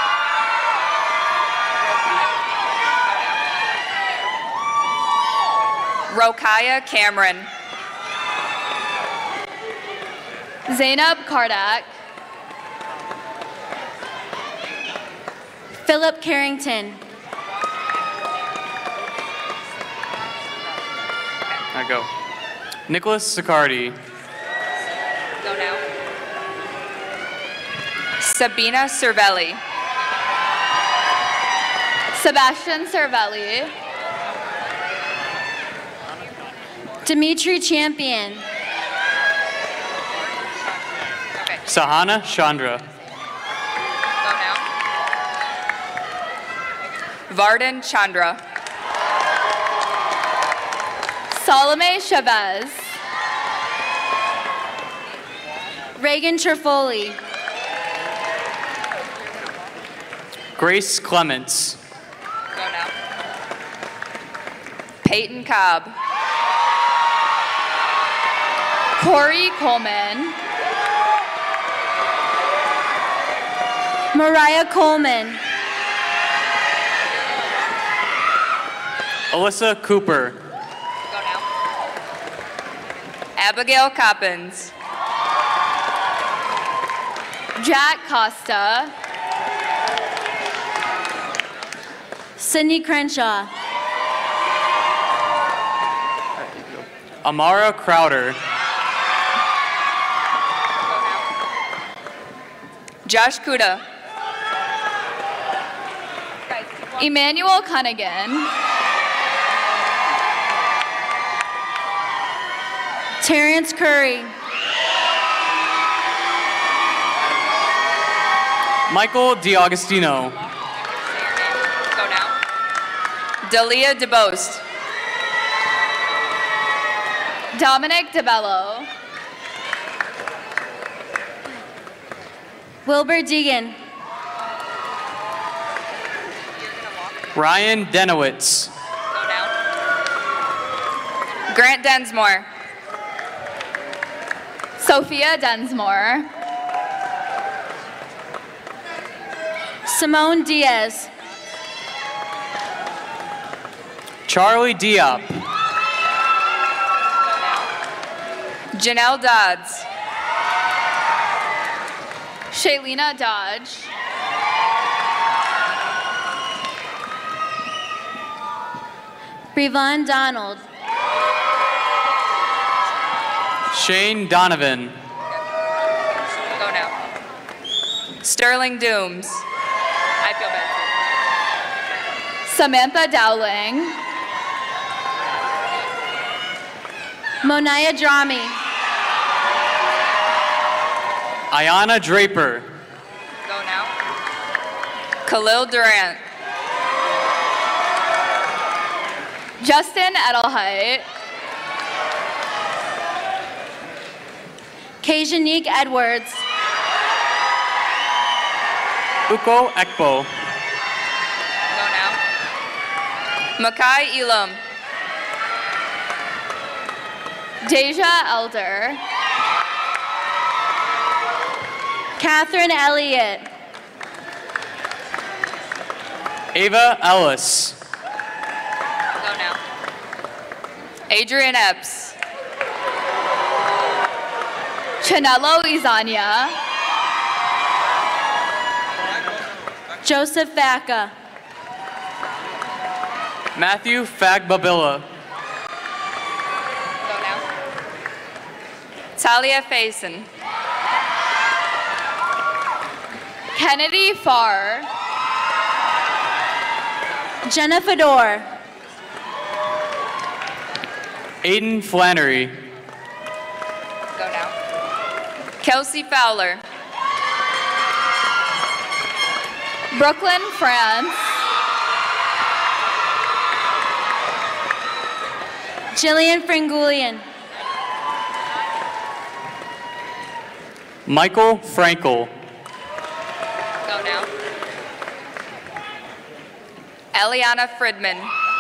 Rokaya Cameron. Zainab Kardak. Philip Carrington. I go. Nicholas Sicardi. Go now. Sabina Cervelli. Sebastian Cervelli. Dimitri Champion. Sahana Chandra. Go now. Vardan Chandra. Salome Chavez. Reagan Trifoli. Grace Clements. Go now. Peyton Cobb. Corey Coleman. Mariah Coleman. Alyssa Cooper. Go now. Abigail Coppins. Jack Costa. Sydney Crenshaw. Amara Crowder. Josh Kuda. Emmanuel Cunningham. Terrence Curry. Michael DiAugustino. Go now. Dalia DeBost. Dominic DeBello. Wilbur Deegan. Ryan Denowitz. Go down. Grant Densmore. Sophia Densmore. Simone Diaz. Charlie Diop. Janelle Dodds. Shaylena Dodge. Brevon Donald. Shane Donovan. Go now. Sterling Dooms. I feel bad. Samantha Dowling. Moniah Drami. Ayana Draper. Go now. Khalil Durant. Justin Edelheit. Kajanique Edwards. Uko Ekbo. Go now. Makai Elam. Deja Elder. Catherine Elliott. Ava Ellis. Go now. Adrian Epps. Chanelo Izania. Joseph Vaca. Matthew Fagbabilla. Go now. Talia Faison. Kennedy Farr. Jenna Fedor. Aiden Flannery. Go now. Kelsey Fowler. Brooklyn France. Jillian Frangulian. Michael Frankel. Go now. Eliana Fridman.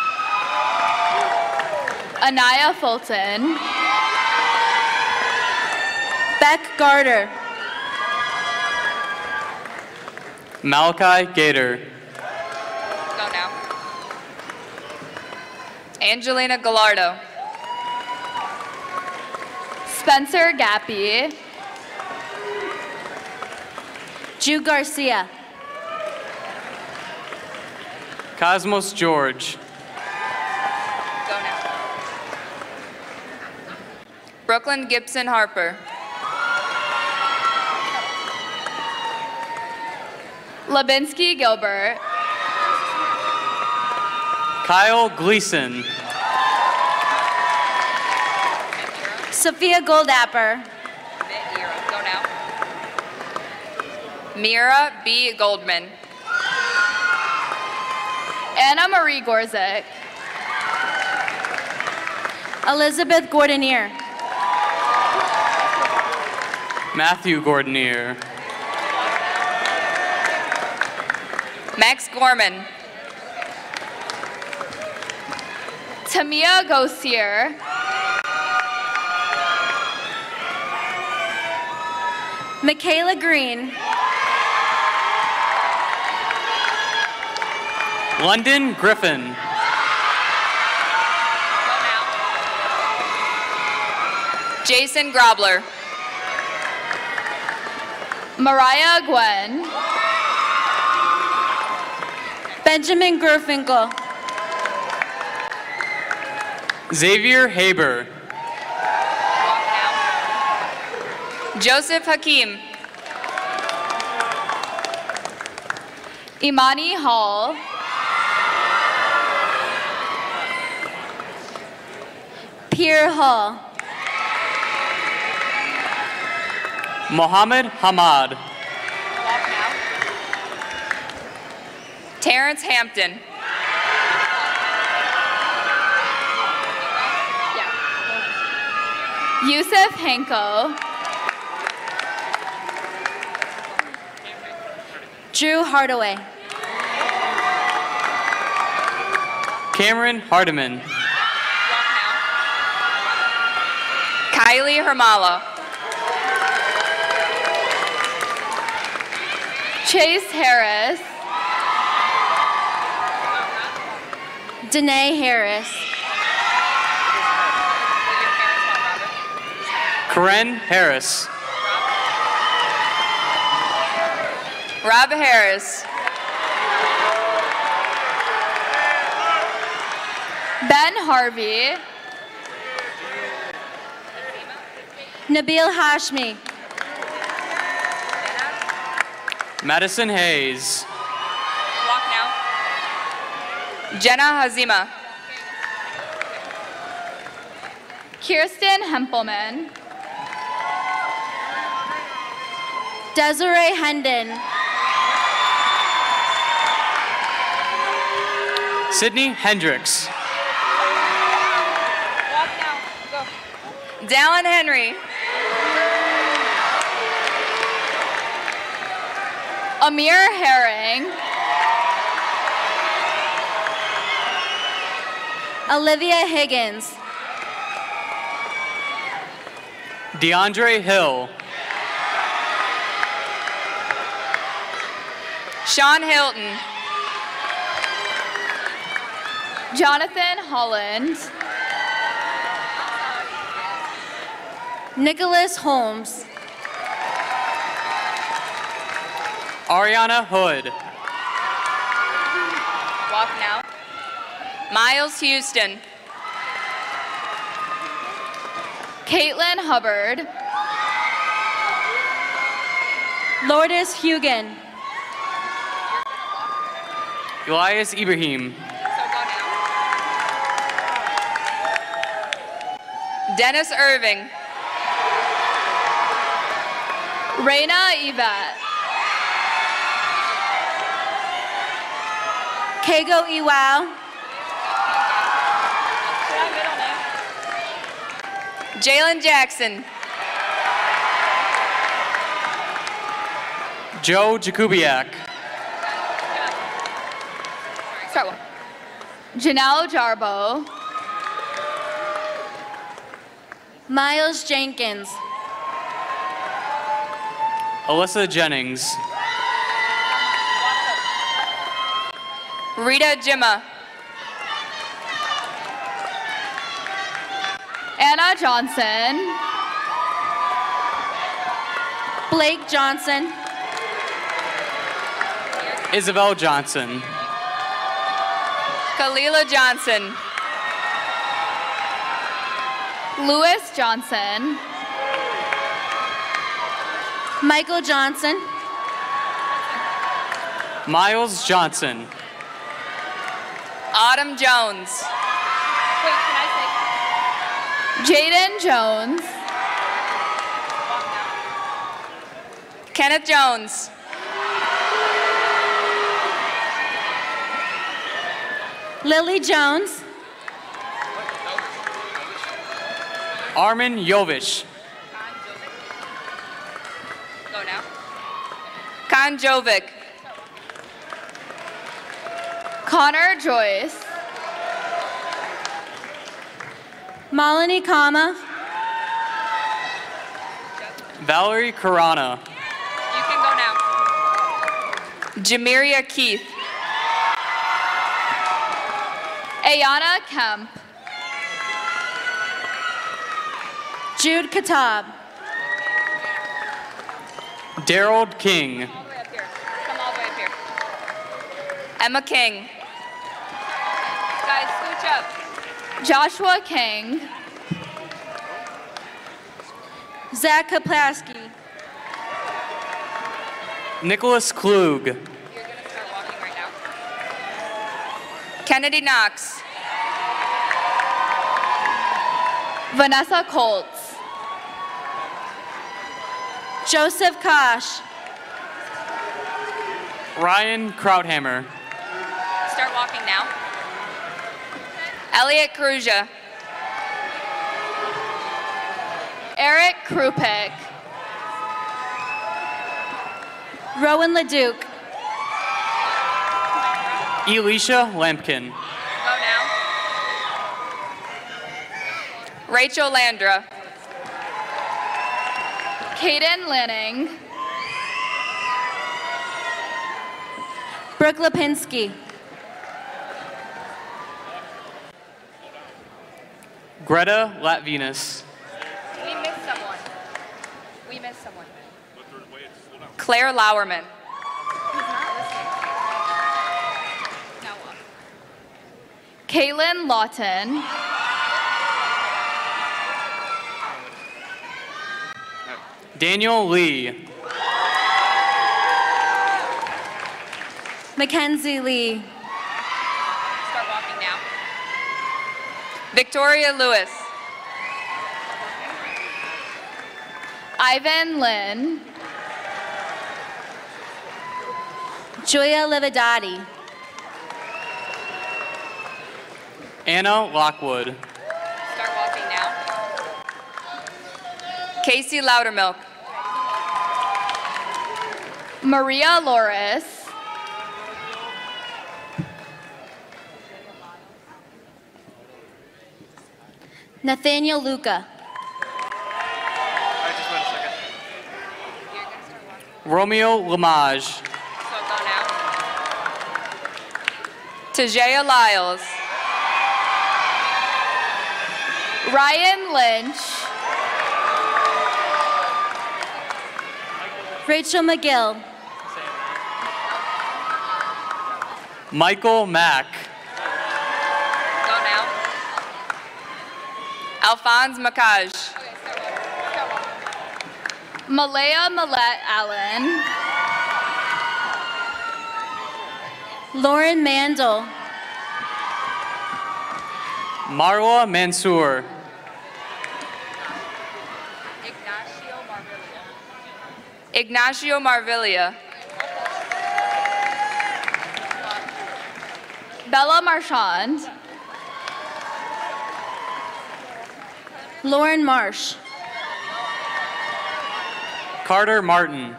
Anaya Fulton. Beck Garter. Malachi Gator. Go now. Angelina Gallardo. Spencer Gappy. Ju Garcia. Cosmos George. Go now. Brooklyn Gibson Harper. Lebinsky Gilbert. Kyle Gleason. Sophia Goldapper. Go now. Mira B. Goldman. Anna Marie Gorzik. Elizabeth Gordonier. Matthew Gordonier. Max Gorman. Tamia Gosier. Michaela Green. London Griffin. Go now. Jason Grobler. Mariah Gwen. Benjamin Gerfinkel. Xavier Haber. Walk now. Joseph Hakim. Imani Hall. Pierre Hall. Mohammed Hamad. Walk now. Terrence Hampton. Yusuf Henko. Drew Hardaway. Cameron Hardiman. Walk now. Kylie Hermala. Chase Harris. Danae Harris. Karen Harris. Rob Harris. Ben Harvey. Nabil Hashmi. Madison Hayes. Walk now. Jenna Hazima. Kirsten Hempelman. Desiree Hendon. Sydney Hendricks. Dallin Henry. Amir Herring. Olivia Higgins. DeAndre Hill. Sean Hilton. Jonathan Holland. Nicholas Holmes. Ariana Hood. Walk now. Miles Houston. Caitlin Hubbard. Lourdes Hugan. Elias Ibrahim. Dennis Irving. Raina Yvette. Kago Iwao. Jalen Jackson. Joe Jakubiak. Start one. Janelle Jarbo. Miles Jenkins. Alyssa Jennings. Rita Jimma. Anna Johnson. Blake Johnson. Isabel Johnson. Kalila Johnson. Lewis Johnson. Michael Johnson. Miles Johnson. Autumn Jones. Wait, can I say? Jaden Jones. Kenneth Jones. Lily Jones. Armin Jovic. Go now. Konjovic. Connor Joyce. Malini Kama. Valerie Karana. You can go now. Jamiria Keith. Ayana Kemp. Jude Katab. Daryl King. All the way up here. Come all the way up here. Emma King. Guys, scooch up. Joshua King. Zach Kaplaski. Nicholas Klug. You're gonna start walking right now. Kennedy Knox. Vanessa Colts. Joseph Kosh. Ryan Krauthammer. Start walking now. Elliot Kruja. Eric Krupik. Rowan Leduc. Elisha Lampkin. Go now. Rachel Landra. Kaden Lanning. Brooke Lipinski. Greta Latvinus. We missed someone. We missed someone. Claire Lauerman. Now walk. Caitlin Lawton. Daniel Lee. Mackenzie Lee. Start walking now. Victoria Lewis. Ivan Lynn. Julia Lividati. Anna Lockwood. Start walking now. Casey Loudermilk. Maria Loris. Nathaniel Luca. Romeo Lamage. So go now. Tajaya Lyles. Ryan Lynch. Rachel McGill. Michael Mack. Go now. Alphonse Macaj. Malaya Millette Allen. Lauren Mandel. Marwa Mansour. Ignacio Marvilia. Bella Marchand. Lauren Marsh. Carter Martin.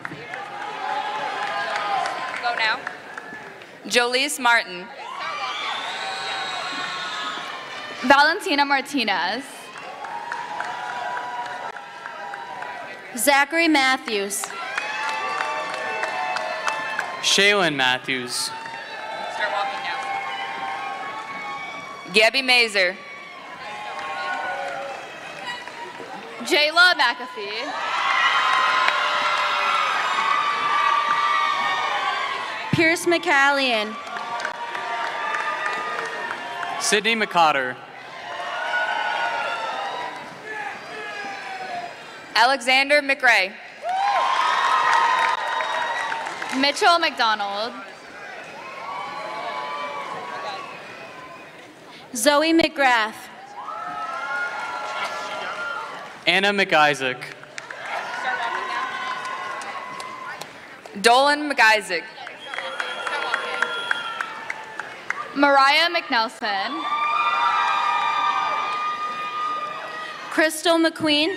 Go now. Jolise Martin. Valentina Martinez. Zachary Matthews. Shaylin Matthews. Start walking now. Gabby Mazer. Jayla McAfee. Pierce McCallion. Sydney McCotter. Alexander McRae. Mitchell McDonald. Zoe McGrath. Anna McIsaac. Dolan McIsaac. Mariah McNelson. Crystal McQueen.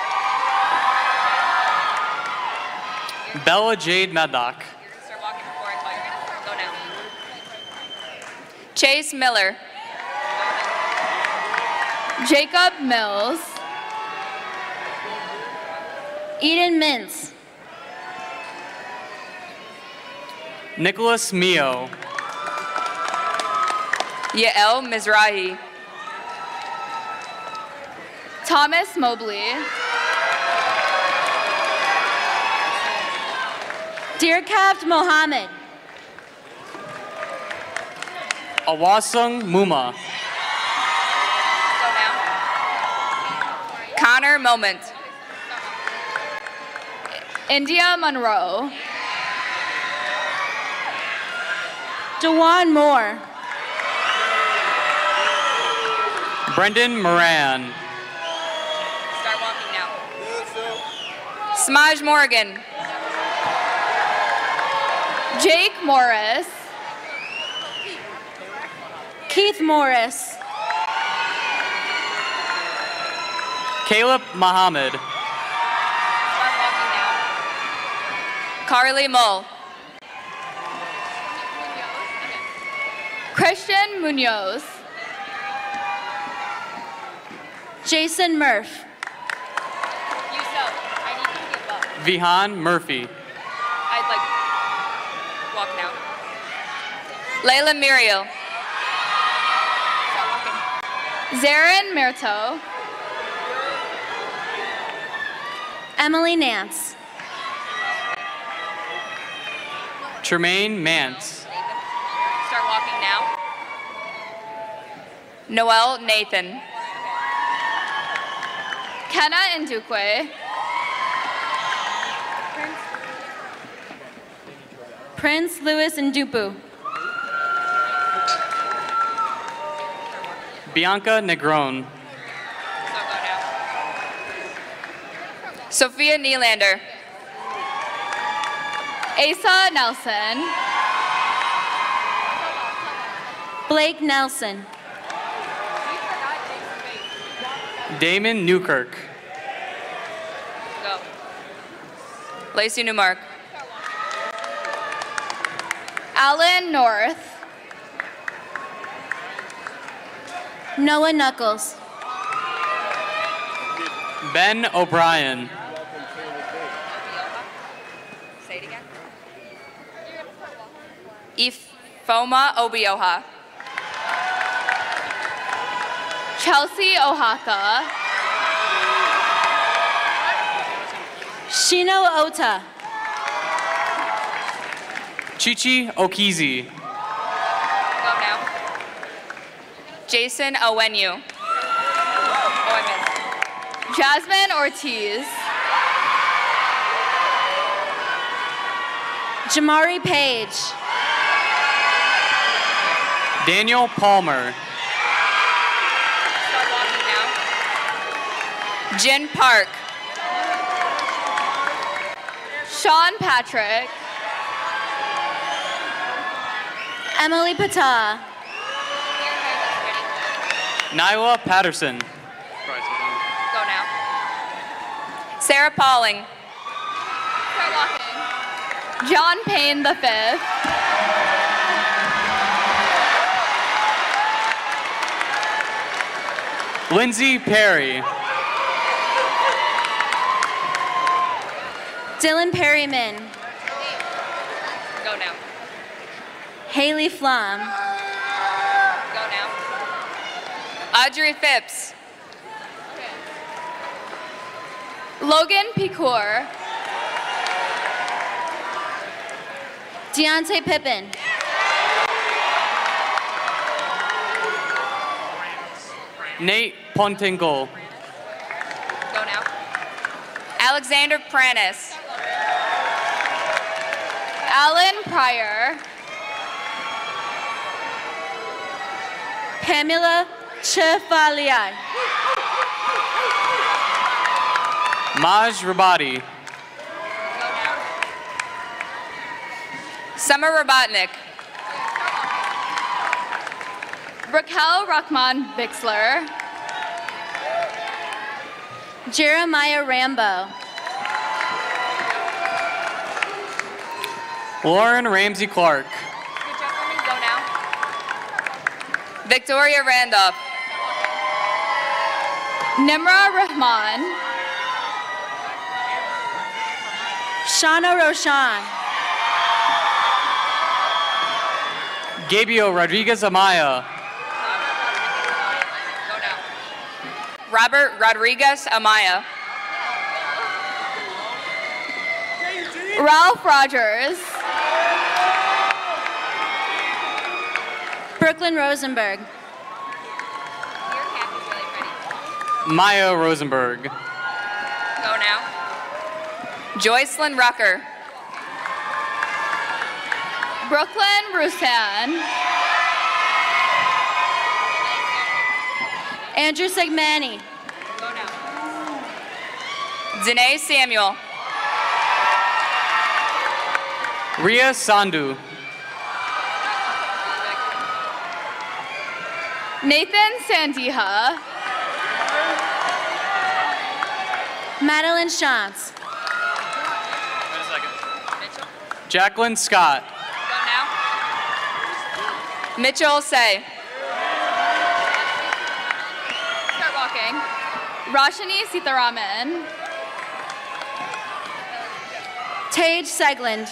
Bella Jade Medlock. Go now. Chase Miller. Jacob Mills. Eden Mintz. Nicholas Mio. Yael Mizrahi. Thomas Mobley. Dirkaft Mohammed. Awasung Muma. Go now. Connor Moment. India Monroe. Dewan Moore. Brendan Moran. Start walking now. Smaj Morgan. Jake Morris. Keith Morris. Caleb Muhammad. Start walking now. Carly Mull. Christian Munoz. Jason Murph. Vihan Murphy. I'd like walk now. Layla Muriel. Zarin Merto. Emily Nance. Tremaine Mance. Start walking now. Noel Nathan. Kenna Ndukwe. Prince Louis Ndupu. Bianca Negron. Sophia Nylander. Asa Nelson. Blake Nelson. Damon Newkirk. Lacey Newmark. Alan North. Noah Knuckles. Ben O'Brien. Say it again. Ifoma Obioha. Chelsea Ohaka. Shino Ota. Chichi Okizi. Go now. Jason Owenyu. Oh, I missed. Jasmine Ortiz. Jamari Page. Daniel Palmer. Start walking now. Jin Park. Sean Patrick. Emily Pata. Nyla Patterson. Go now. Sarah Pauling. Start walking. John Payne the fifth. Lindsay Perry. Dylan Perryman. Go now. Haley Flom. Go now. Audrey Phipps. Logan Picour. Deontay Pippin. Nate Pontingle. Go now. Alexander Pranis. Alan Pryor. Pamela Chevalier. Maj Rabati. Go now. Summer Robotnik. Raquel Rahman Bixler. Jeremiah Rambo. Lauren Ramsey Clark. Good job, women. Go now. Victoria Randolph. Nimra Rahman. Shauna Roshan. Gabio Rodriguez Amaya. Go now. Robert Rodriguez Amaya. Ralph Rogers. Brooklyn Rosenberg. Maya Rosenberg. Go now. Joycelyn Rucker. Brooklyn Rusan. Andrew Segmani. Go now. Danae Samuel. Ria Sandhu. Nathan Sandiha. Madeline Shantz. Jacqueline Scott. Go now. Mitchell Say. Start walking. Rashini Sitharaman. Tage Segland.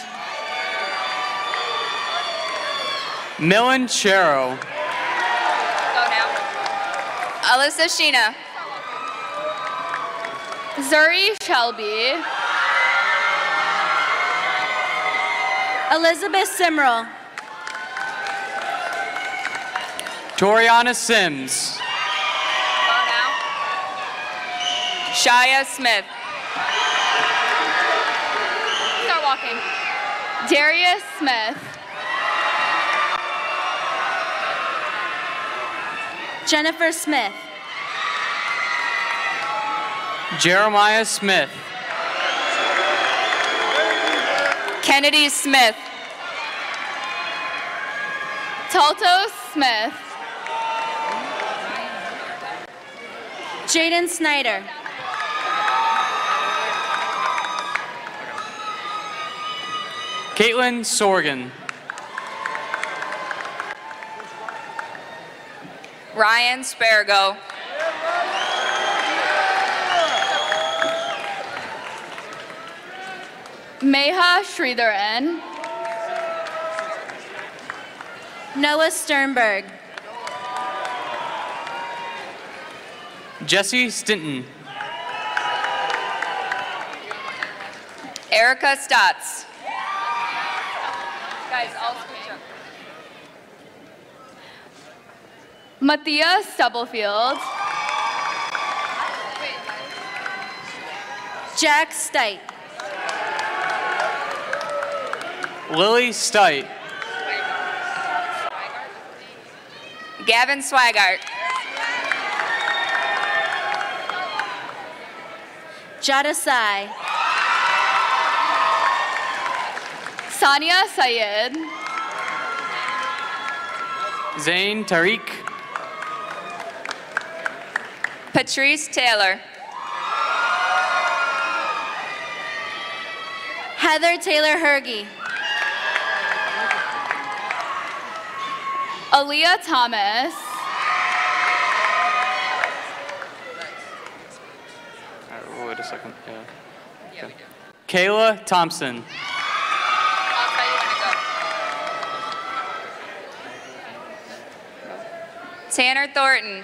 Millen Chero. Go now. Alyssa Sheena. Zuri Shelby. Elizabeth Simrel. Toriana Sims. Go now. Shia Smith. Start walking. Darius Smith. Jennifer Smith. Jeremiah Smith. Kennedy Smith. Talto Smith. Jaden Snyder. Caitlin Sorgan. Ryan Spargo. Meha Sridharan. Noah Sternberg. Jesse Stinton. Erica Stotts. Guys, I'll switch up. Matthias Stubblefield. Jack Stite. Lily Stite. Gavin Swigart. Jada Sai. Sania Syed. Zain Tariq. Patrice Taylor. Heather Taylor Hergy. Aaliyah Thomas. All right, wait a second. Yeah. Okay. Kayla Thompson. I'll tell you when to go. Tanner Thornton.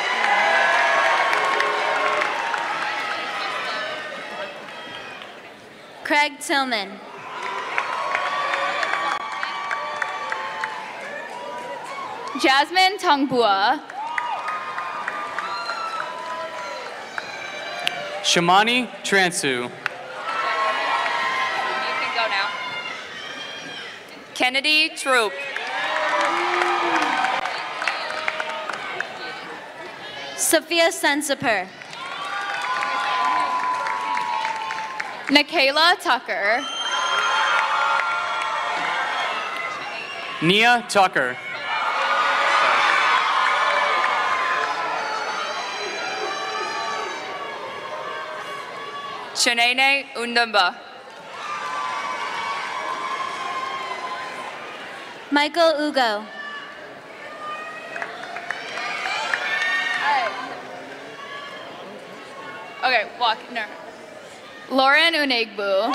Craig Tillman. Jasmine Tongbua. Shamani Transu. You can go now. Kennedy Troop. Sophia Sensiper. Nikayla Tucker. Nia Tucker. Shanene Undumba. Michael Ugo. Okay, walk. No. Lauren Unegbu.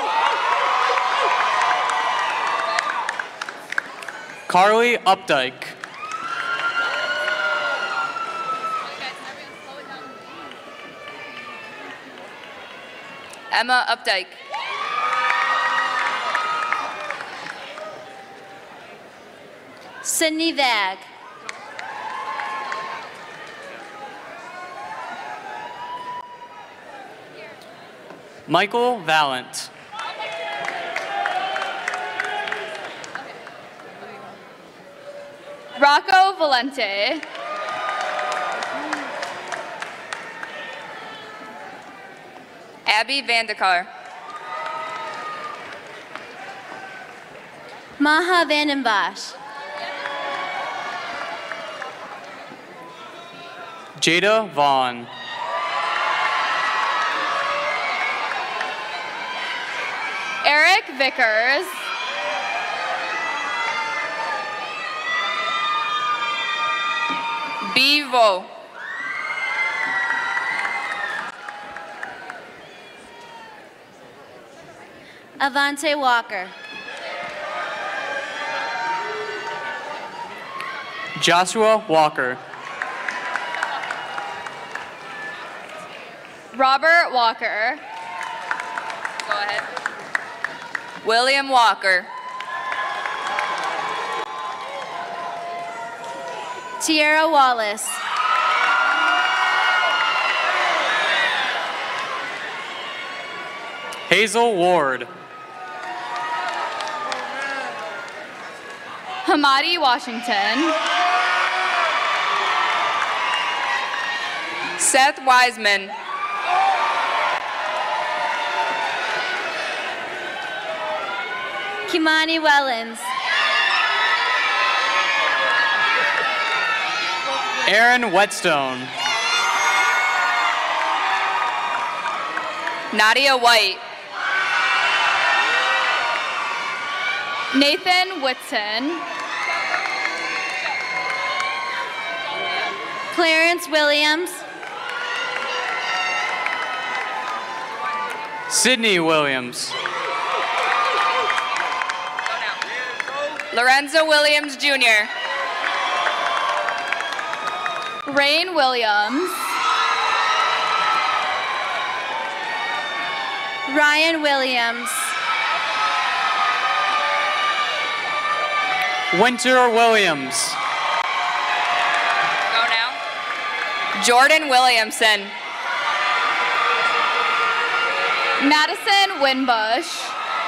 Carly Updike. Emma Updike. Sydney Vag. Michael Valent. Rocco Valente. Abby Vandekar. Maha Vandenbosch. Jada Vaughn. Eric Vickers. Bevo. Avante Walker. Joshua Walker. Robert Walker. Go ahead. William Walker. Tierra Wallace. Hazel Ward. Hamadi Washington. Seth Wiseman. Kimani Wellens. Aaron Whetstone. Nadia White. Nathan Whitson. Clarence Williams. Sydney Williams. Lorenzo Williams, Junior Rain Williams. Ryan Williams. Winter Williams. Go now. Jordan Williamson. Madison Winbush.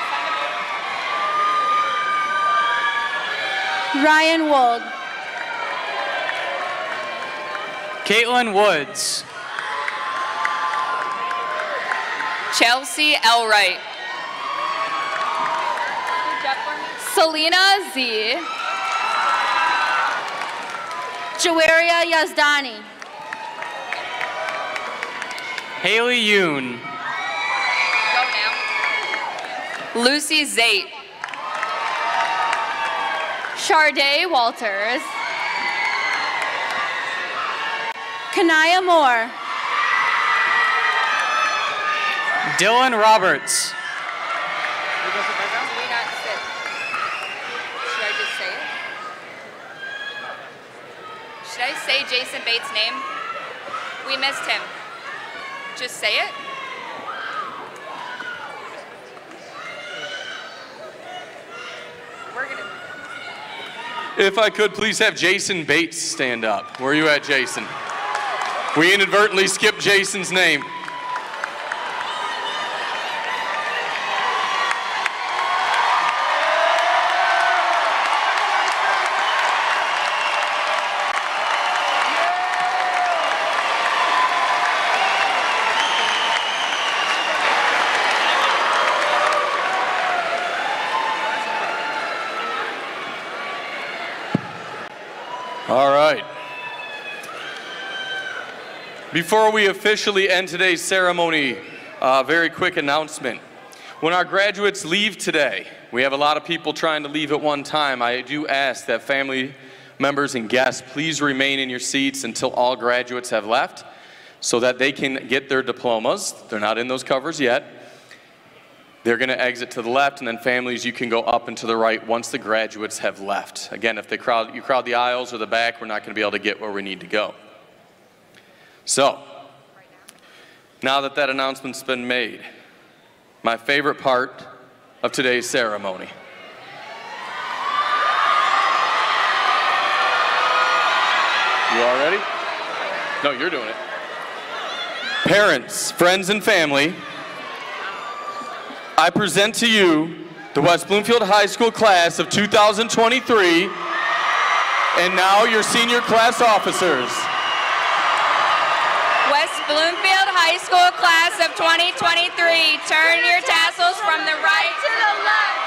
Ryan Wold. Caitlin Woods. Chelsea Elwright. Selena Z. Jawaria Yazdani. Haley Yoon. Go now. Lucy Zate. Sharday Walters. Kanaya Moore. Dylan Roberts. Do we not sit? Should I just say it? Should I say Jason Bates' name? We missed him. Just say it? We're gonna... If I could please have Jason Bates stand up. Where are you at, Jason? We inadvertently skipped Jason's name. All right. Before we officially end today's ceremony, a very quick announcement. When our graduates leave today, we have a lot of people trying to leave at one time. I do ask that family members and guests please remain in your seats until all graduates have left so that they can get their diplomas. They're not in those covers yet. They're going to exit to the left, and then families, you can go up and to the right once the graduates have left. Again, if they crowd, you crowd the aisles or the back, we're not going to be able to get where we need to go. So, now that that announcement's been made, my favorite part of today's ceremony. You all ready? No, you're doing it. Parents, friends, and family, I present to you the West Bloomfield High School class of two thousand twenty-three, and now your senior class officers. West Bloomfield High School class of twenty twenty-three, turn your tassels from the right to the left.